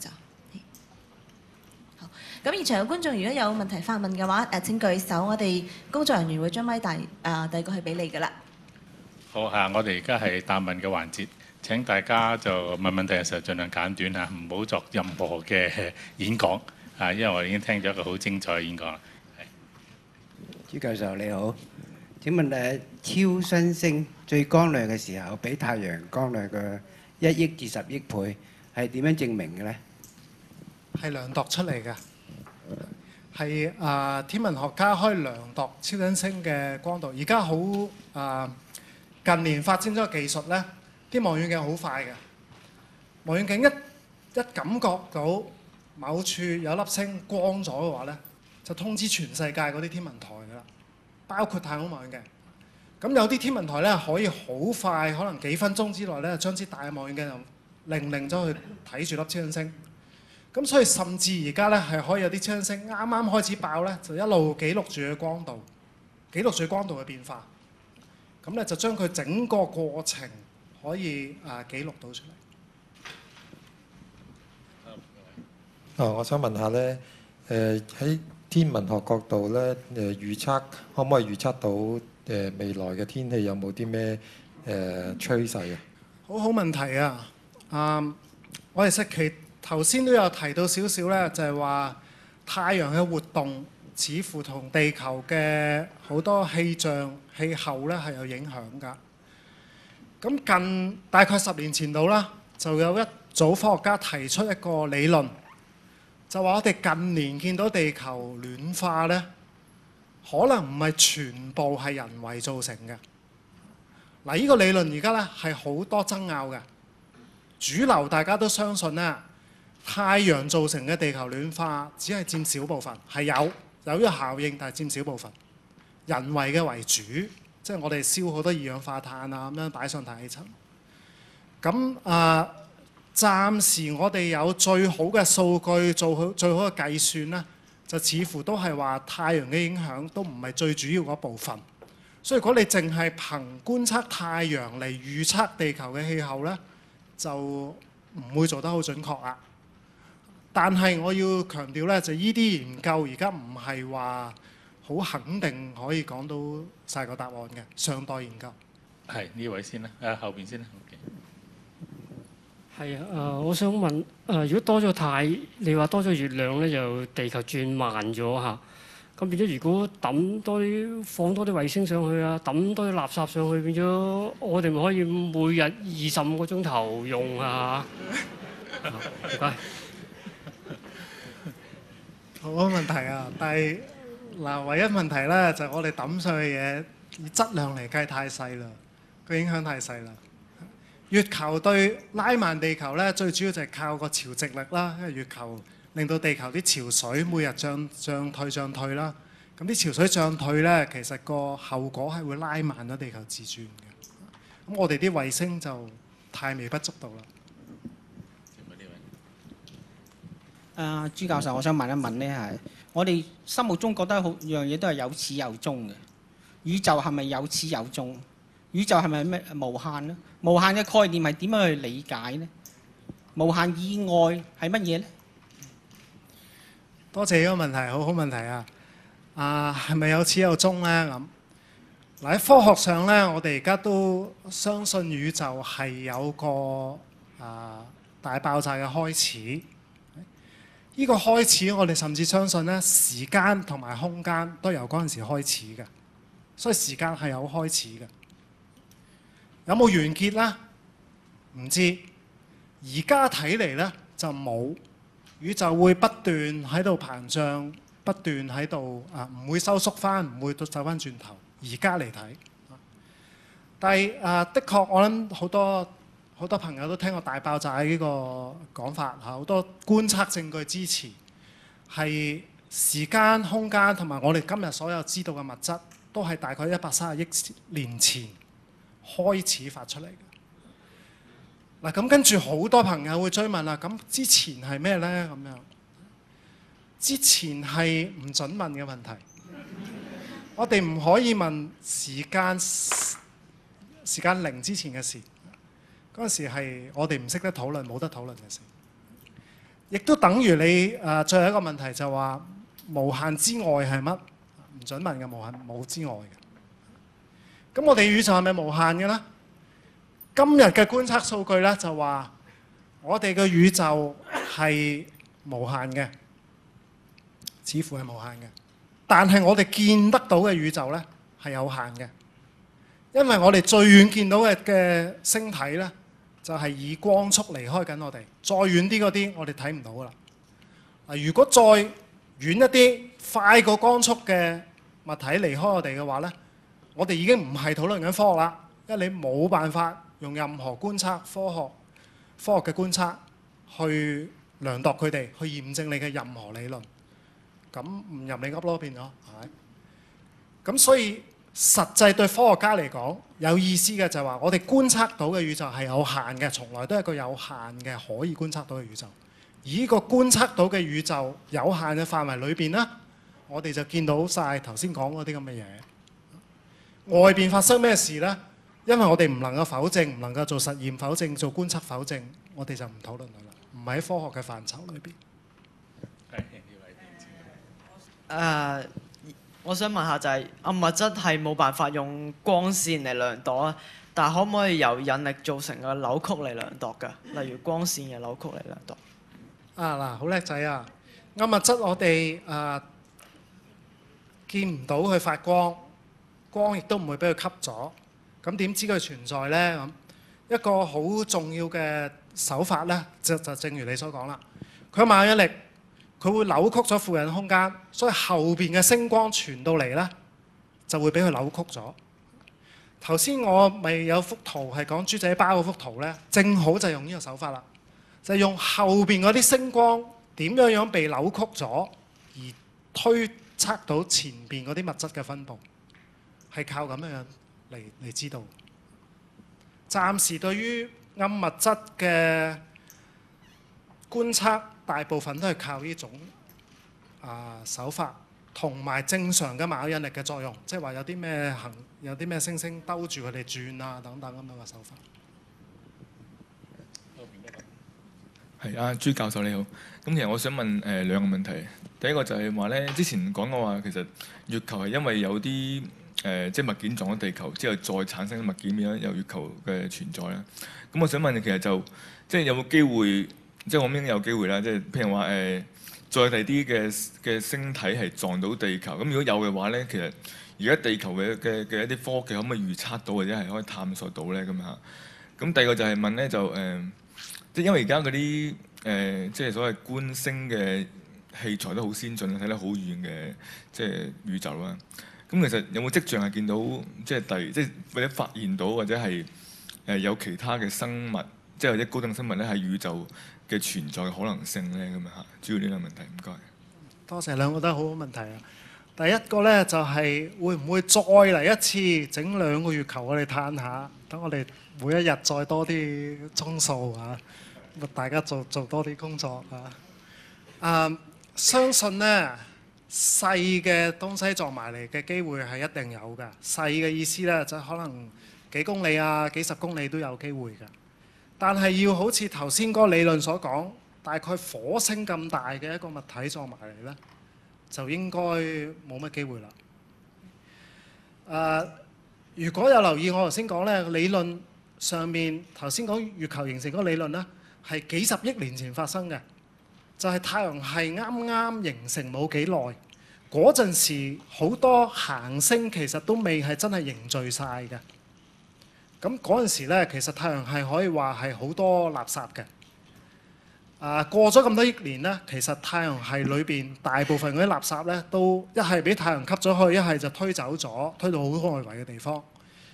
好。咁現場嘅觀眾如果有問題發問嘅話，請舉手，我哋工作人員會將咪遞過去俾你㗎啦。
好我哋而家係答問嘅環節。請大家就問問題嘅時候盡量簡短嚇，唔好作任何嘅演講因為我已經聽咗一個好精彩嘅演講啦。
朱教授你好，請問超新星最光亮嘅時候比太陽光亮嘅1億至10億倍係點樣證明嘅呢？
係量度出嚟嘅，係天文學家可以量度超新星嘅光度。而家好近年發展咗個技術咧。啲望遠鏡好快嘅，望遠鏡一感覺到某處有粒星光咗嘅話咧，就通知全世界嗰啲天文台㗎啦，包括太空望遠鏡。咁有啲天文台咧可以好快，可能幾分鐘之內咧，將支大望遠鏡就令咗去睇住粒超新星。咁所以甚至而家咧係可以有啲超新星啱啱開始爆咧，就一路記錄住佢光度，記錄住光度嘅變化。咁咧就將佢整個過程可以記錄到出嚟。
我想問下咧，喺天文學角度咧，預測可唔可以預測到未來嘅天氣有冇啲咩趨勢啊？
好問題啊！我哋實期頭先都有提到少少咧，就係話太陽嘅活動似乎同地球嘅好多氣候咧係有影響㗎。咁近大概10年前度啦，就有一組科學家提出一個理論，就話我哋近年見到地球暖化咧，可能唔係全部係人為造成嘅。嗱，呢個理論而家咧係好多爭拗嘅。主流大家都相信咧，太陽造成嘅地球暖化只係佔少部分，係有呢個效應，但係佔少部分，人為嘅為主。即係我哋燒好多二氧化碳咁樣擺上大氣層。咁暫時我哋有最好嘅數據，做好最好嘅計算咧，就似乎都係話太陽嘅影響都唔係最主要嗰部分。所以如果你淨係憑觀測太陽嚟預測地球嘅氣候咧，就唔會做得好準確啦。但係我要強調咧，就依啲研究而家唔係話好肯定可以講到晒個答案嘅，尚待研究。
係呢位先啦，後邊先啦。
係我想問如果多咗你話多咗月亮咧，就地球轉慢咗嚇。咁變咗，如果放多啲衛星上去啊，抌多啲垃圾上去，變咗我哋咪可以每日25個鐘頭用啊？唔該。
好問題啊！但係唯一問題咧就係我哋抌上去嘅嘢以質量嚟計太細啦，個影響太細啦。月球對拉慢地球咧，最主要就係靠個潮汐力啦，因為月球令到地球啲潮水每日漲退啦。咁啲潮水漲退咧，其實個後果係會拉慢咗地球自轉嘅。咁我哋啲衛星就太微不足道啦。
朱教授，我想問一問呢，係我哋心目中覺得好樣嘢都係有始有終嘅。宇宙係咪有始有終？宇宙係咪咩無限呢？無限嘅概念係點樣去理解呢？無限以外係乜嘢呢？
多謝呢個問題，好問題啊！係咪有始有終呢？咁嗱，喺科學上呢，我哋而家都相信宇宙係有個大爆炸嘅開始。呢個開始，我哋甚至相信咧，時間同埋空間都由嗰陣時開始嘅，所以時間係有開始嘅。有冇完結呢？唔知。而家睇嚟咧就冇，宇宙會不斷喺度膨脹，不斷喺度唔會收縮翻，唔會走翻轉頭。而家嚟睇， 但係的確，我諗好多朋友都聽過大爆炸呢個講法嚇，好多觀測證據支持係時間、空間同埋我哋今日所有知道嘅物質，都係大概130億年前開始發出嚟嘅。嗱，咁跟住好多朋友會追問啦，咁之前係咩呢？咁樣之前係唔準問嘅問題。我哋唔可以問時間零之前嘅事，嗰陣時係我哋唔識得討論、冇得討論嘅事。亦都等於你最後一個問題就話無限之外係乜？唔準問嘅無限冇之外嘅。咁我哋宇宙係咪無限嘅呢？今日嘅觀測數據呢，就話我哋嘅宇宙係無限嘅，似乎係無限嘅。但係我哋見得到嘅宇宙呢，係有限嘅，因為我哋最遠見到嘅星體呢，就係以光速離開緊我哋。再遠啲嗰啲，我哋睇唔到噶啦。如果再遠一啲，快過光速嘅物體離開我哋嘅話呢，我哋已經唔係討論緊科學啦，因為你冇辦法用任何觀測科學嘅觀測去量度佢哋，去驗證你嘅任何理論。咁唔入你噏咯，變咗係咪？咁所以實際對科學家嚟講有意思嘅就係話，我哋觀測到嘅宇宙係有限嘅，從來都係一個有限嘅可以觀測到嘅宇宙。而呢個觀測到嘅宇宙有限嘅範圍裏邊呢，我哋就見到晒頭先講嗰啲咁嘅嘢。外邊發生咩事呢？因為我哋唔能夠否證，唔能夠做實驗否證，做觀測否證，我哋就唔討論佢啦，唔喺科學嘅範疇裏邊。
我想問下就係暗物質係冇辦法用光線嚟量度啊，但係可唔可以由引力造成嘅扭曲嚟量度㗎？例如光線嘅扭曲嚟量度。
嗱，好叻仔啊！暗物質我哋見唔到佢發光，光亦都唔會俾佢吸咗，咁點知佢存在呢？咁一個好重要嘅手法呢，就正如你所講啦，佢有萬有引力。佢會扭曲咗附近空間，所以後邊嘅星光傳到嚟呢，就會俾佢扭曲咗。頭先我咪有幅圖係講豬仔包嗰幅圖呢，正好就用呢個手法啦，就係用後邊嗰啲星光點樣被扭曲咗，而推測到前邊嗰啲物質嘅分佈，係靠咁樣嚟知道。暫時對於暗物質嘅觀測，大部分都係靠呢種手法，同埋正常嘅萬有引力嘅作用，即係話有啲咩星星兜住佢哋轉啊等等咁樣嘅手法。
係啊，朱教授你好。咁其實我想問兩個問題。第一個就係話咧，之前講過話其實月球係因為有啲即係物件撞咗地球之後再產生物件變咗有月球嘅存在啦。咁我想問你，其實就即係有冇機會？即係我應該有機會啦，即係譬如話再第啲嘅星體係撞到地球，咁如果有嘅話咧，其實而家地球嘅一啲科技可唔可以預測到或者係可以探索到咧咁嚇？咁第二個就係問咧就即係因為而家嗰啲即係所謂觀星嘅器材都好先進，睇得好遠嘅即係宇宙啦。咁其實有冇跡象係見到即係或者發現到或者係有其他嘅生物，即係或者高等生物咧喺宇宙嘅存在嘅可能性咧咁樣嚇，主要呢兩個問題，唔該。
多謝，兩個都係好好問題啊！第一個咧就係會唔會再嚟一次整2個月球我哋探下，等我哋每一日再多啲鐘數啊，大家做多啲工作啊！相信咧細嘅東西撞埋嚟嘅機會係一定有㗎。細嘅意思咧就可能幾公里啊、幾十公里都有機會㗎。但係要好似頭先嗰個理論所講，大概火星咁大嘅一個物體撞埋嚟呢，就應該冇乜機會啦。如果有留意我頭先講呢，理論上面頭先講月球形成嗰個理論呢，係幾十億年前發生嘅，就係太陽系啱啱形成冇幾耐，嗰陣時好多行星其實都未係真係凝聚晒嘅。咁嗰陣時咧，其實太陽系可以話係好多垃圾嘅。過咗咁多億年咧，其實太陽系裏邊大部分嗰啲垃圾咧，都一係俾太陽吸咗去，一係就推走咗，推到好外圍嘅地方。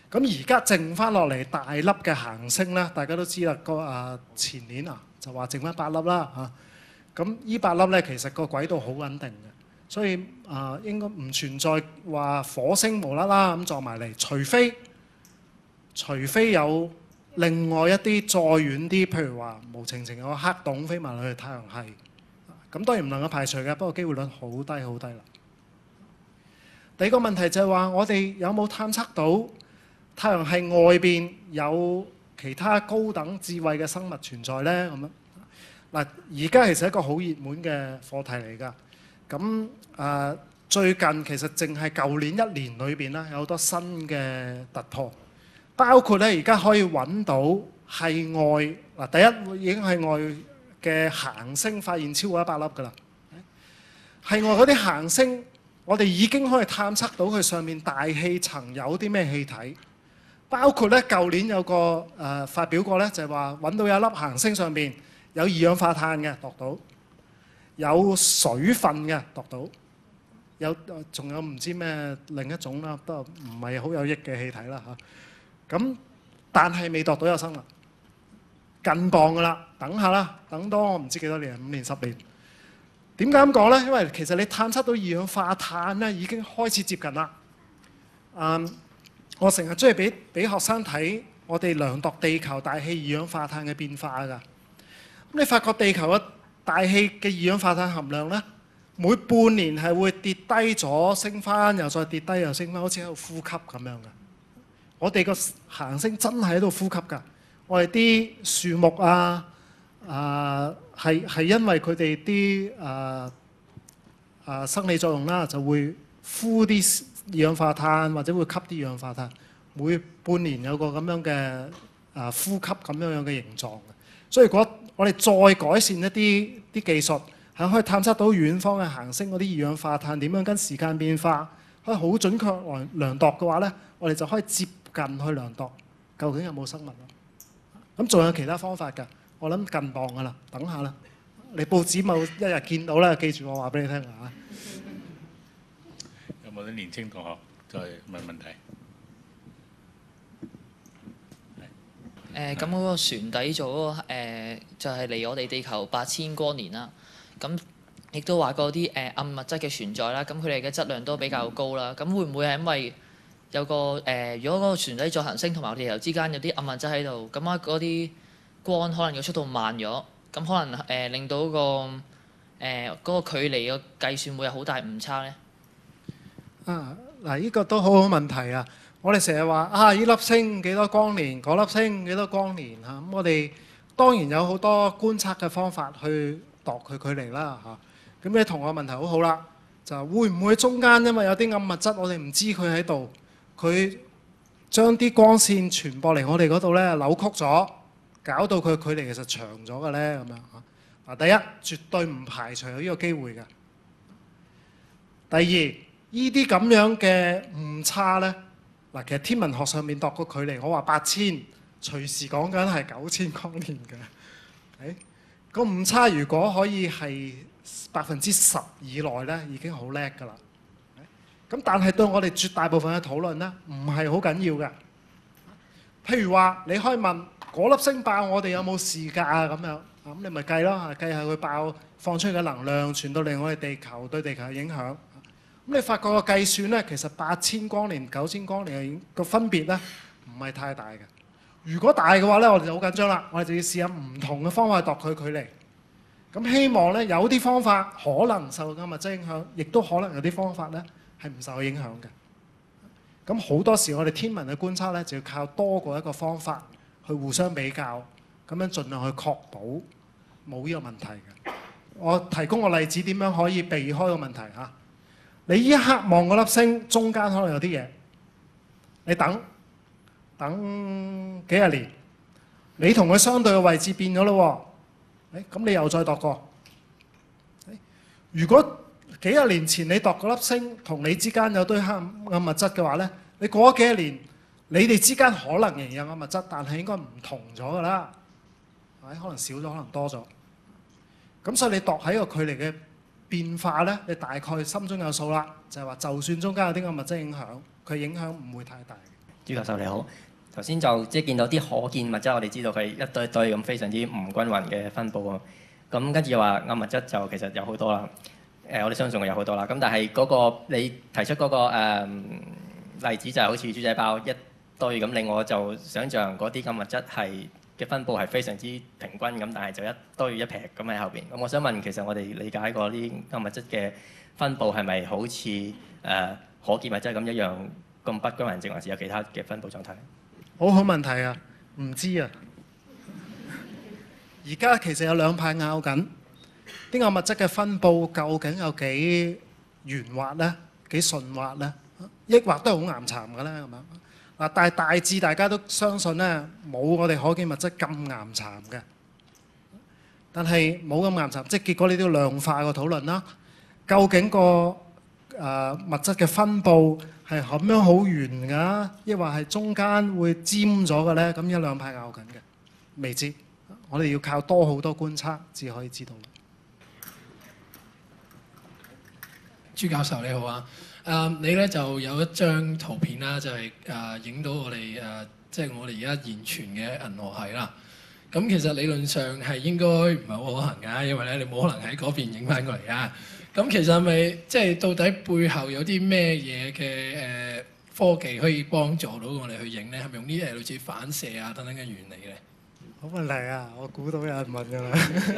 咁而家剩翻落嚟大粒嘅行星咧，大家都知啦，前年就話剩翻8粒啦嚇。咁呢8粒咧，其實個軌道好穩定嘅，所以應該唔存在話火星無啦啦咁撞埋嚟，除非有另外一啲再遠啲，譬如話無情情有個黑洞飛埋落去太陽系，咁當然唔能夠排除嘅，不過機會率好低好低啦。第二個問題就係話，我哋有冇探測到太陽系外邊有其他高等智慧嘅生物存在呢？咁樣嗱，而家其實係一個好熱門嘅課題嚟㗎。咁最近其實淨係舊年1年裏邊啦，有好多新嘅突破，包括咧而家可以揾到系外第一已經係外嘅行星發現超過100粒㗎啦。系外嗰啲行星，我哋已經可以探測到佢上面大氣層有啲咩氣體，包括咧舊年有個發表過咧，就係話揾到有一粒行星上邊有二氧化碳嘅度到，有水分嘅度到，仲有唔知咩另一種啦，不過唔係好有益嘅氣體啦嚇。咁但係未度到有生物，近磅㗎啦，等下啦，等多我唔知幾多年，5年10年。點解咁講呢？因為其實你探測到二氧化碳咧，已經開始接近啦。我成日中意俾學生睇我哋量度地球大氣二氧化碳嘅變化㗎。咁你發覺地球嘅大氣嘅二氧化碳含量呢，每半年係會跌低咗，升翻，又再跌低又升翻，好似喺度呼吸咁樣㗎。我哋個行星真係喺度呼吸㗎。我哋啲樹木係因為佢哋啲生理作用啦，就會呼啲二氧化碳或者會吸啲二氧化碳。每半年有個咁樣嘅呼吸咁樣嘅形狀嘅。所以如果我哋再改善一啲技術，係可以探測到遠方嘅行星嗰啲二氧化碳點樣跟時間變化，可以好準確量度嘅話呢，我哋就可以接近去量度究竟有冇生物咯。咁仲有其他方法㗎。我諗近磅㗎啦，等下啦。你報紙某一日見到啦，記住我話俾你聽啊！
有冇啲年青同學再問問題？
咁嗰個船底座嗰個就係離我哋地球8000光年啦。咁亦都話過啲暗物質嘅存在啦。咁佢哋嘅質量都比較高啦。咁會唔會係因為有個如果嗰個船底座行星同埋我哋地球之間有啲暗物質喺度，咁嗰啲光可能個速度慢咗，咁可能令到嗰個距離嘅計算會有好大誤差呢？
嗱，呢個都好好問題啊！我哋成日話呢粒星幾多光年，嗰粒星幾多光年嚇。咁我哋當然有好多觀察嘅方法去度佢距離啦嚇。咁你同我問題好好啦，就會唔會中間因為有啲暗物質，我哋唔知佢喺度，佢將啲光線傳播嚟我哋嗰度咧扭曲咗，搞到佢距離其實長咗嘅咧咁樣嚇。第一，絕對唔排除有呢個機會嘅。第二，呢啲咁樣嘅誤差咧，其實天文學上面度個距離，我話8000，隨時講緊係9000光年嘅。個誤差如果可以係10%以內咧，已經好叻㗎啦。咁但係對我哋絕大部分嘅討論咧，唔係好緊要嘅。譬如話，你可以問嗰粒星爆，我哋有冇事㗎咁樣？咁你咪計咯，計下佢爆放出嘅能量傳到嚟我哋地球對地球嘅影響。咁你發覺個計算咧，其實8000光年、9000光年個分別咧，唔係太大嘅。如果大嘅話咧，我哋就好緊張啦。我哋就要試下唔同嘅方法度佢距離。咁希望咧，有啲方法可能受到暗物質影響，亦都可能有啲方法咧係唔受影響嘅。咁好多時我哋天文嘅觀察咧，就要靠多過一個方法去互相比較，咁樣盡量去確保冇呢個問題嘅。我提供個例子，點樣可以避開個問題嚇？你依一刻望嗰粒星，中間可能有啲嘢，你等幾廿年，你同佢相對嘅位置變咗咯喎，咁你又再度過。如果幾廿年前你度嗰粒星同你之間有堆暗物質嘅話咧，你過咗幾廿年，你哋之間可能仍然有暗物質，但係應該唔同咗㗎啦，可能少咗，可能多咗。咁所以你度喺個距離嘅變化咧，你大概心中有數啦，就係話就算中間有啲暗物質影響，佢影響唔會太大。
朱教授你好。頭先就即係見到啲可見物質，我哋知道佢一堆一堆咁非常之唔均勻嘅分佈啊。咁跟住又話暗物質就其實有好多啦。我哋相信佢有好多啦。咁但係嗰個你提出嗰個例子就係好似豬仔包一堆咁，令我就想像嗰啲暗物質嘅分佈係非常之平均咁，但係就一堆一劈咁喺後邊。咁我想問，其實我哋理解過啲暗物質嘅分佈係咪好似可見物質咁一樣咁不均勻，定還是有其他嘅分佈狀態？
好好問題啊，唔知啊。而家其實有兩派拗緊，啲暗物質嘅分佈究竟有幾圓滑呢？幾順滑呢？抑或都係好岩巉嘅咧咁樣。嗱，但係大致大家都相信咧，冇我哋可見物質咁岩巉嘅。但係冇咁岩巉，即係結果你都要量化個討論啦。究竟個物質嘅分佈係咁樣好圓㗎，抑或係中間會尖咗嘅咧？咁有兩派拗緊嘅，未知。我哋要靠多好多觀察至可以知道。
朱教授你好啊，你咧就有一張圖片啦，就係影到我哋即係我哋而家現存嘅銀河系啦。咁其實理論上係應該唔係好可能㗎，因為咧你冇可能喺嗰邊影翻過嚟㗎。咁其實係咪即係到底背後有啲咩嘢嘅科技可以幫助到我哋去影咧？係咪用啲類似反射啊等等嘅原理咧？
好問題啊！我估到有人問㗎啦。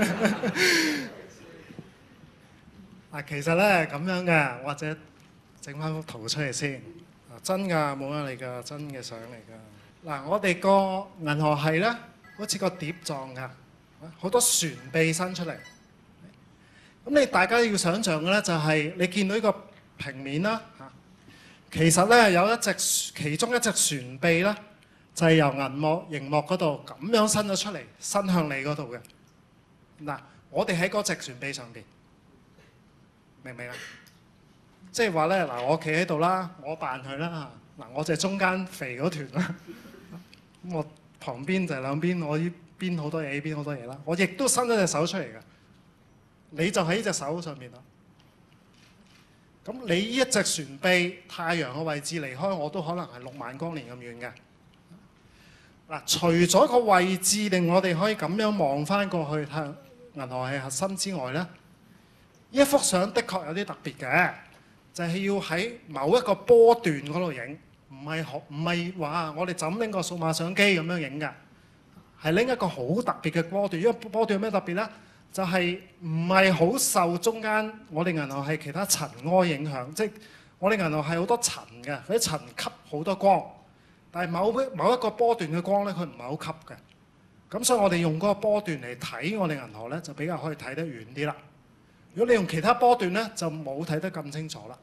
嗱，其實咧咁樣嘅，或者整翻幅圖出嚟先。真㗎，冇呃你㗎，真嘅相嚟㗎。嗱，我哋個銀河系咧，好似個碟狀㗎，好多船臂伸出嚟。咁你大家要想像嘅咧，就係你見到呢個平面啦嚇，其實咧有其中一隻船臂咧，就係由熒幕嗰度咁樣伸咗出嚟，伸向你嗰度嘅。嗱，我哋喺嗰隻船臂上邊，明唔明啊？即係話咧，嗱，我企喺度啦，我扮佢啦嚇。嗱，我就係中間肥嗰團啦。咁我旁邊就係兩邊，我呢邊好多嘢，呢邊好多嘢啦。我亦都伸咗隻手出嚟嘅。你就喺呢隻手上面啦。咁你呢一隻船臂，太陽嘅位置離開我都可能係6萬光年咁遠嘅。嗱，除咗個位置令我哋可以咁樣望翻過去睇銀河系核心之外咧，呢一幅相的確有啲特別嘅，就係要喺某一個波段嗰度影，唔係話我哋就咁拎個數碼相機咁樣影嘅，係拎一個好特別嘅波段。因為波段有咩特別咧？就係唔係好受中間我哋銀河系其他塵埃影響，即係我哋銀河系好多塵嘅，嗰啲塵吸好多光，但係某一個波段嘅光咧，佢唔係好吸嘅。咁所以我哋用嗰個波段嚟睇我哋銀河咧，就比較可以睇得遠啲啦。如果你用其他波段咧，就冇睇得咁清楚啦。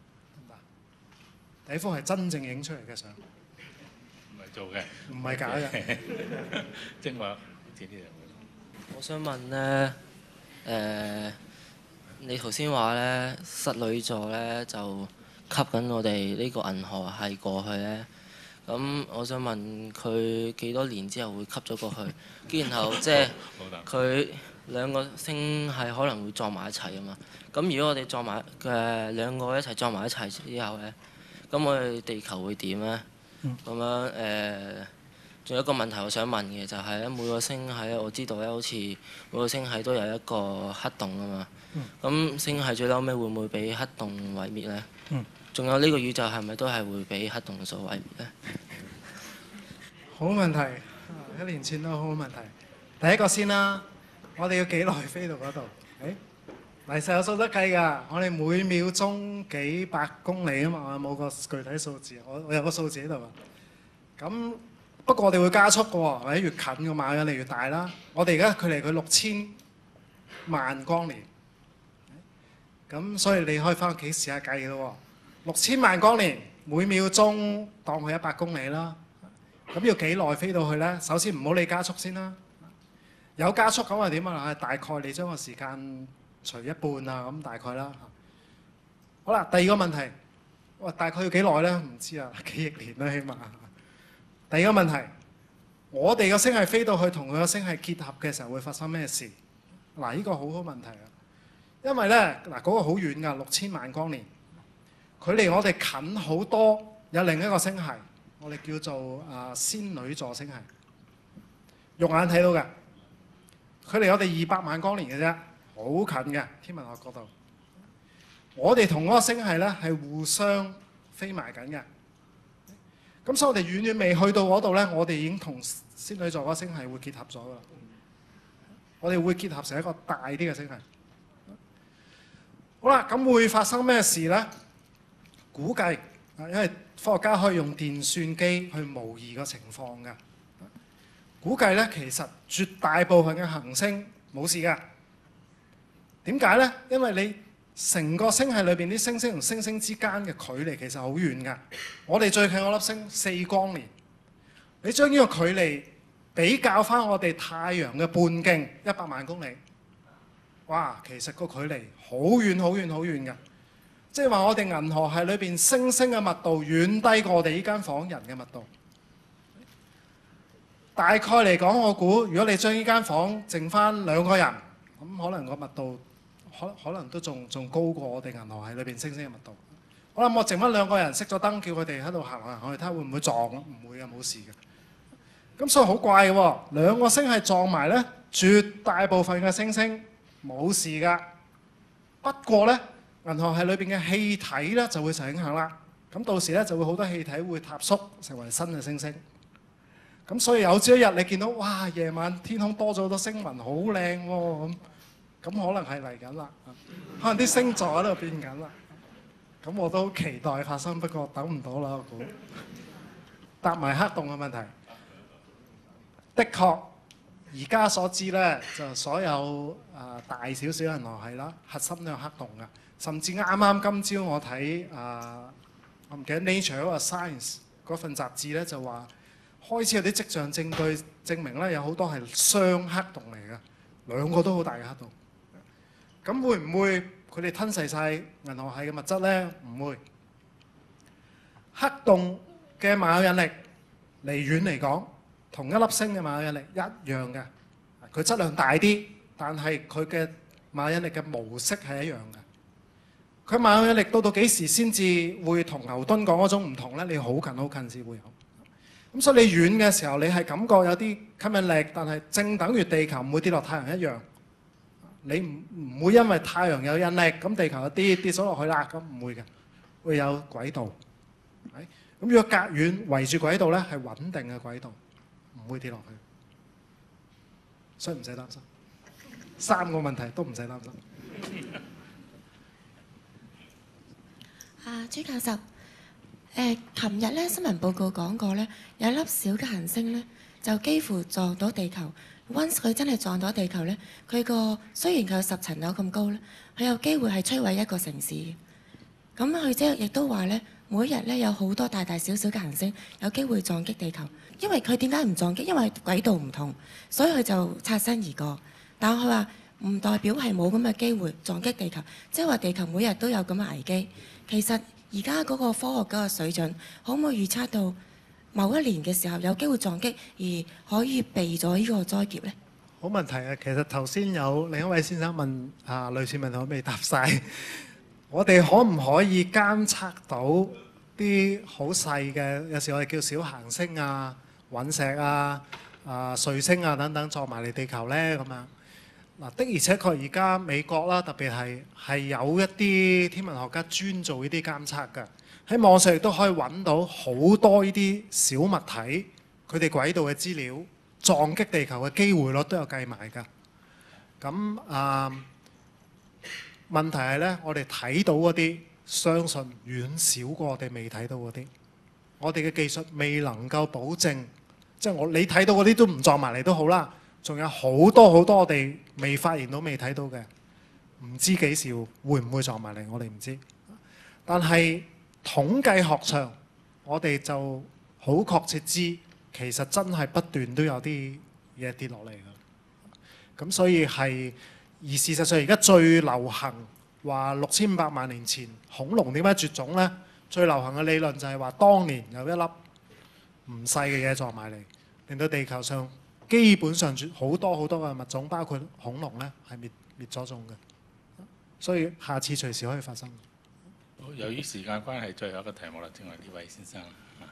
第一幅係真正影出嚟嘅相，
唔係做嘅，
唔係假嘅。
正話遲啲
我想問咧，你頭先話咧，室女座咧就吸緊我哋呢個銀河系過去咧，咁我想問佢幾多年之後會吸咗過去？然後即係佢兩個星系可能會撞埋一齊啊嘛。咁如果我哋撞埋兩個一齊撞埋一齊之後咧，咁我哋地球會點咧？咁樣仲有一個問題我想問嘅就係咧，每個星系我知道咧，好似每個星系都有一個黑洞啊嘛。咁星系最嬲尾會唔會俾黑洞毀滅咧？仲有呢個宇宙係咪都係會俾黑洞所毀滅咧？
好問題，1年前都好問題。第一個先啦，我哋要幾耐飛到嗰度？嗱，實有數得計㗎。我哋每秒鐘幾百公里啊嘛，我冇個具體數字，我有個數字喺度啊。咁不過我哋會加速嘅喎，或者越近個碼引力越大啦。我哋而家距離佢6000萬光年，咁所以你可以翻屋企試下計咯喎。6000萬光年每秒鐘當佢100公里啦。咁要幾耐飛到去咧？首先唔好理加速先啦。有加速咁係點啊？大概你將個時間除一半啊，咁大概啦。好啦，第二個問題，大概要幾耐咧？唔知啊，幾億年啦，起碼。第二個問題，我哋個星系飛到去同佢個星系結合嘅時候會發生咩事？嗱，呢個好好問題啊！因為咧，嗱，嗰個好遠㗎，6000萬光年，佢離我哋近好多，有另一個星系， 我哋叫做仙女座星系，肉眼睇到嘅，距離我哋200萬光年嘅啫，好近嘅天文學角度。我哋同嗰個星系咧係互相飛埋緊嘅，咁所以我哋遠遠未去到嗰度咧，我哋已經同仙女座嗰個星系會結合咗㗎啦。我哋會結合成一個大啲嘅星系。好啦，咁會發生咩事咧？估計因為科學家可以用電算機去模擬個情況㗎。估計咧，其實絕大部分嘅行星冇事㗎。點解咧？因為你成個星系裏邊啲星星同星星之間嘅距離其實好遠㗎。我哋最近嗰粒星4光年，你將呢個距離比較翻我哋太陽嘅半徑100萬公里，哇！其實個距離好遠好遠好遠㗎。即係話我哋銀河系裏邊星星嘅密度遠低過我哋呢間房人嘅密度。大概嚟講，我估如果你將呢間房剩翻2個人，咁可能個密度可能都仲高過我哋銀河系裏邊星星嘅密度。好啦，我剩翻2個人，熄咗燈，叫佢哋喺度行嚟行去，睇下會唔會撞？唔會嘅，冇事嘅。咁所以好怪嘅喎，2個星系撞埋咧，絕大部分嘅星星冇事㗎。不過咧，銀河系裏邊嘅氣體咧就會受影響啦。咁到時咧就會好多氣體會塌縮成為新嘅星星。咁所以有朝一日你見到哇，夜晚天空多咗好多星雲，好靚喎咁可能係嚟緊啦。可能啲星座喺度變緊啦。咁我都好期待發生，不過等唔到啦，我估。答埋黑洞嘅問題，的確而家所知咧，就所有大少少銀河系啦，核心都有黑洞㗎。甚至啱啱今朝我睇我唔記得 Nature 嗰個 Science 嗰份雜誌咧，就話開始有啲跡象證據證明咧，有好多係雙黑洞嚟嘅，2個都好大嘅黑洞。咁會唔會佢哋吞噬晒銀河系嘅物質咧？唔會。黑洞嘅萬有引力離遠嚟講，同一粒星嘅萬有引力一樣嘅，佢質量大啲，但係佢嘅萬有引力嘅模式係一樣嘅。佢萬有引力到幾時先至會同牛頓講嗰種唔同咧？你好近好近先會有。咁所以你遠嘅時候，你係感覺有啲吸引力，但係正等於地球唔會跌落太陽一樣。你唔會因為太陽有引力，咁地球就跌咗落去啦，咁唔會嘅，會有軌道。咁如果隔遠圍住軌道咧，係穩定嘅軌道，唔會跌落去，所以唔使擔心。3個問題都唔使擔心。
朱教授，琴日咧新聞報告講過咧，有一粒小嘅行星咧，就幾乎撞到地球。Once 佢真係撞到地球咧，佢個雖然佢有10層樓咁高咧，佢有機會係摧毀一個城市嘅。咁佢即係亦都話咧，每日咧有好多大大小小嘅行星有機會撞擊地球。因為佢點解唔撞擊？因為軌道唔同，所以佢就擦身而過。但係佢話唔代表係冇咁嘅機會撞擊地球，即係話地球每日都有咁嘅危機。其實而家嗰個科學嗰個水準，可唔可以預測到某一年嘅時候有機會撞擊，而可以避咗呢個災劫呢？
好問題啊！其實頭先有另一位先生問類似問題，我未答晒。我哋可唔可以監測到啲好細嘅，有時我哋叫小行星啊、隕石啊、彗星啊等等撞埋嚟地球呢？咁樣嗱，的而且確而家美國啦，特別係有一啲天文學家專做呢啲監測㗎。喺網上亦都可以揾到好多呢啲小物體，佢哋軌道嘅資料，撞擊地球嘅機會率都有計埋㗎。咁問題係咧，我哋睇到嗰啲，相信遠少過我哋未睇到嗰啲。我哋嘅技術未能夠保證，即係你睇到嗰啲都唔撞埋嚟都好啦。仲有好多好多我哋未發現到、未睇到嘅，唔知幾時會唔會撞埋嚟，我哋唔知。但係統計學上，我哋就好確切知，其實真係不斷都有啲嘢跌落嚟㗎。咁所以係，而事實上而家最流行話6500萬年前恐龍點解絕種呢？最流行嘅理論就係話，當年有一粒唔細嘅嘢撞埋嚟，令到地球上基本上好多好多嘅物種，包括恐龍咧，係滅咗種嘅。所以下次隨時可以發生。
由於時間關係，最後一個題目啦，請埋呢位先生。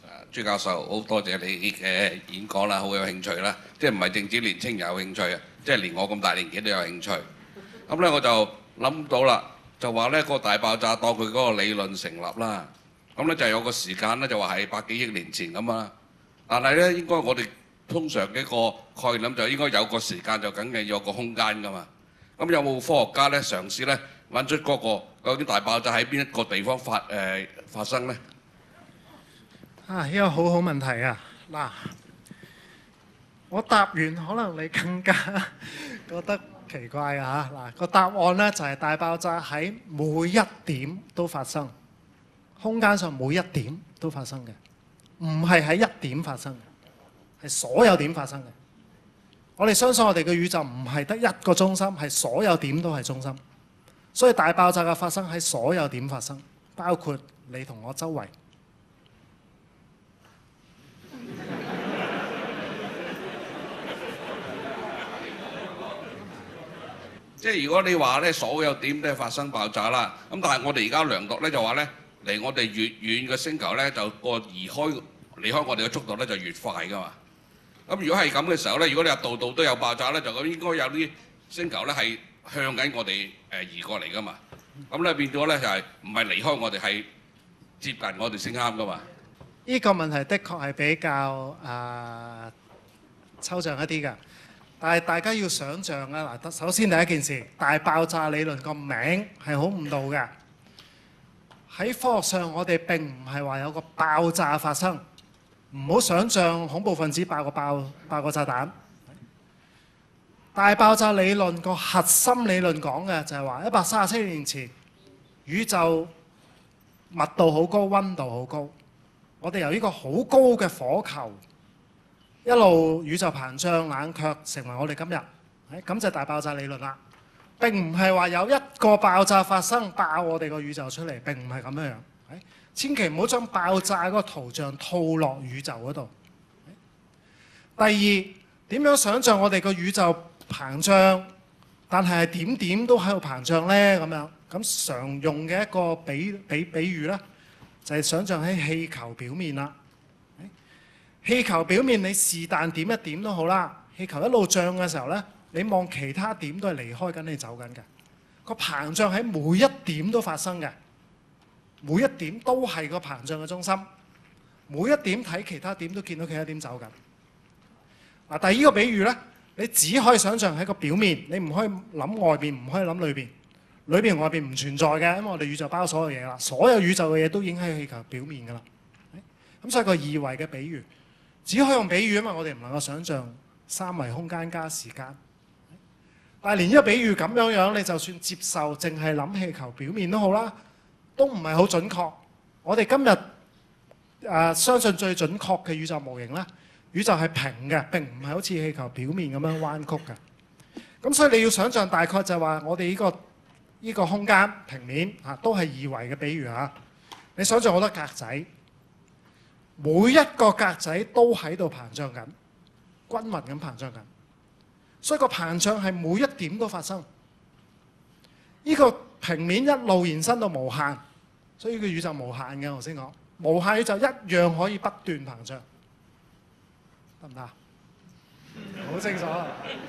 朱教授，好多謝你嘅演講啦，好有興趣啦，即係唔係淨止年青人有興趣啊，即係連我咁大年紀都有興趣。咁咧我就諗到啦，就話呢個大爆炸當佢嗰個理論成立啦，咁咧就有個時間咧就話係100幾億年前咁啊，但係咧應該我哋通常嘅一個概念就應該有個時間就梗係有個空間噶嘛。咁有冇科學家咧嘗試咧揾出嗰個究竟大爆炸喺邊一個地方發生咧？
呢個好好問題啊！嗱，我答完可能你更加覺得奇怪啊！嗱，個答案呢就係大爆炸喺每一點都發生，空間上每一點都發生嘅，唔係喺一點發生嘅，係所有點發生嘅。我哋相信我哋嘅宇宙唔係得一個中心，係所有點都係中心。所以大爆炸嘅發生喺所有點發生，包括你同我周圍。
即係如果你話咧，所有點都係發生爆炸啦，咁但係我哋而家量度咧就話咧，離我哋越遠嘅星球咧，就個離開我哋嘅速度咧就越快噶嘛。咁如果係咁嘅時候咧，如果你話度度都有爆炸咧，就應該有啲星球咧係向緊我哋移過嚟噶嘛。咁咧變咗咧就係唔係離開我哋，係接近我哋先啱噶嘛。
呢個問題的確係比較抽象一啲㗎。但係大家要想像啊，嗱，首先第一件事，大爆炸理論個名係好誤導嘅。喺科學上，我哋並唔係話有個爆炸發生，唔好想像恐怖分子爆個炸彈。大爆炸理論個核心理論講嘅就係話，137年前宇宙密度好高，溫度好高，我哋由呢個好高嘅火球，一路宇宙膨脹冷卻，成為我哋今日，咁就大爆炸理論啦。並唔係話有一個爆炸發生爆我哋個宇宙出嚟，並唔係咁樣樣。千祈唔好將爆炸嗰個圖像套落宇宙嗰度。第二，點樣想像我哋個宇宙膨脹，但係點點都喺度膨脹呢？咁常用嘅一個比喻呢，就係想像喺氣球表面啦。氣球表面你是但點一點都好啦，氣球一路漲嘅時候呢，你望其他點都係離開緊你走緊嘅。個膨脹喺每一點都發生嘅，每一點都係個膨脹嘅中心，每一點睇其他點都見到其他點走緊。嗱，第二個比喻呢，你只可以想像喺個表面，你唔可以諗外邊，唔可以諗裏邊。裏邊外邊唔存在嘅，因為我哋宇宙包所有嘢啦，所有宇宙嘅嘢都已經喺氣球表面㗎啦。咁所以個二維嘅比喻。只可以用比喻，因為我哋唔能夠想像三維空間加時間。但係連呢個比喻咁樣，你就算接受，淨係諗氣球表面都好啦，都唔係好準確。我哋今日相信最準確嘅宇宙模型呢，宇宙係平嘅，並唔係好似氣球表面咁樣彎曲嘅。咁所以你要想像大概就係話，我哋呢個空間平面都係二維嘅比喻嚇。你想像好多格仔。每一個格仔都喺度膨脹緊，均勻咁膨脹緊，所以個膨脹係每一點都發生。呢個平面一路延伸到無限，所以呢個宇宙無限嘅。我先講，無限宇宙一樣可以不斷膨脹，得唔得？好清楚。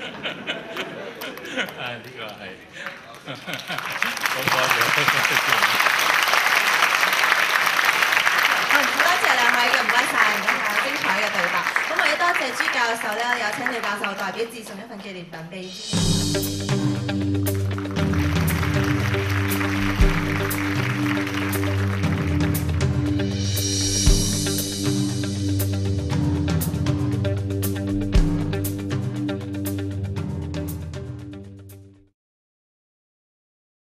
呢個係好多謝。
多謝兩位嘅，唔該曬，精彩嘅對答。咁我要多謝朱教授咧，有請廖教授代表致送一份紀念品俾。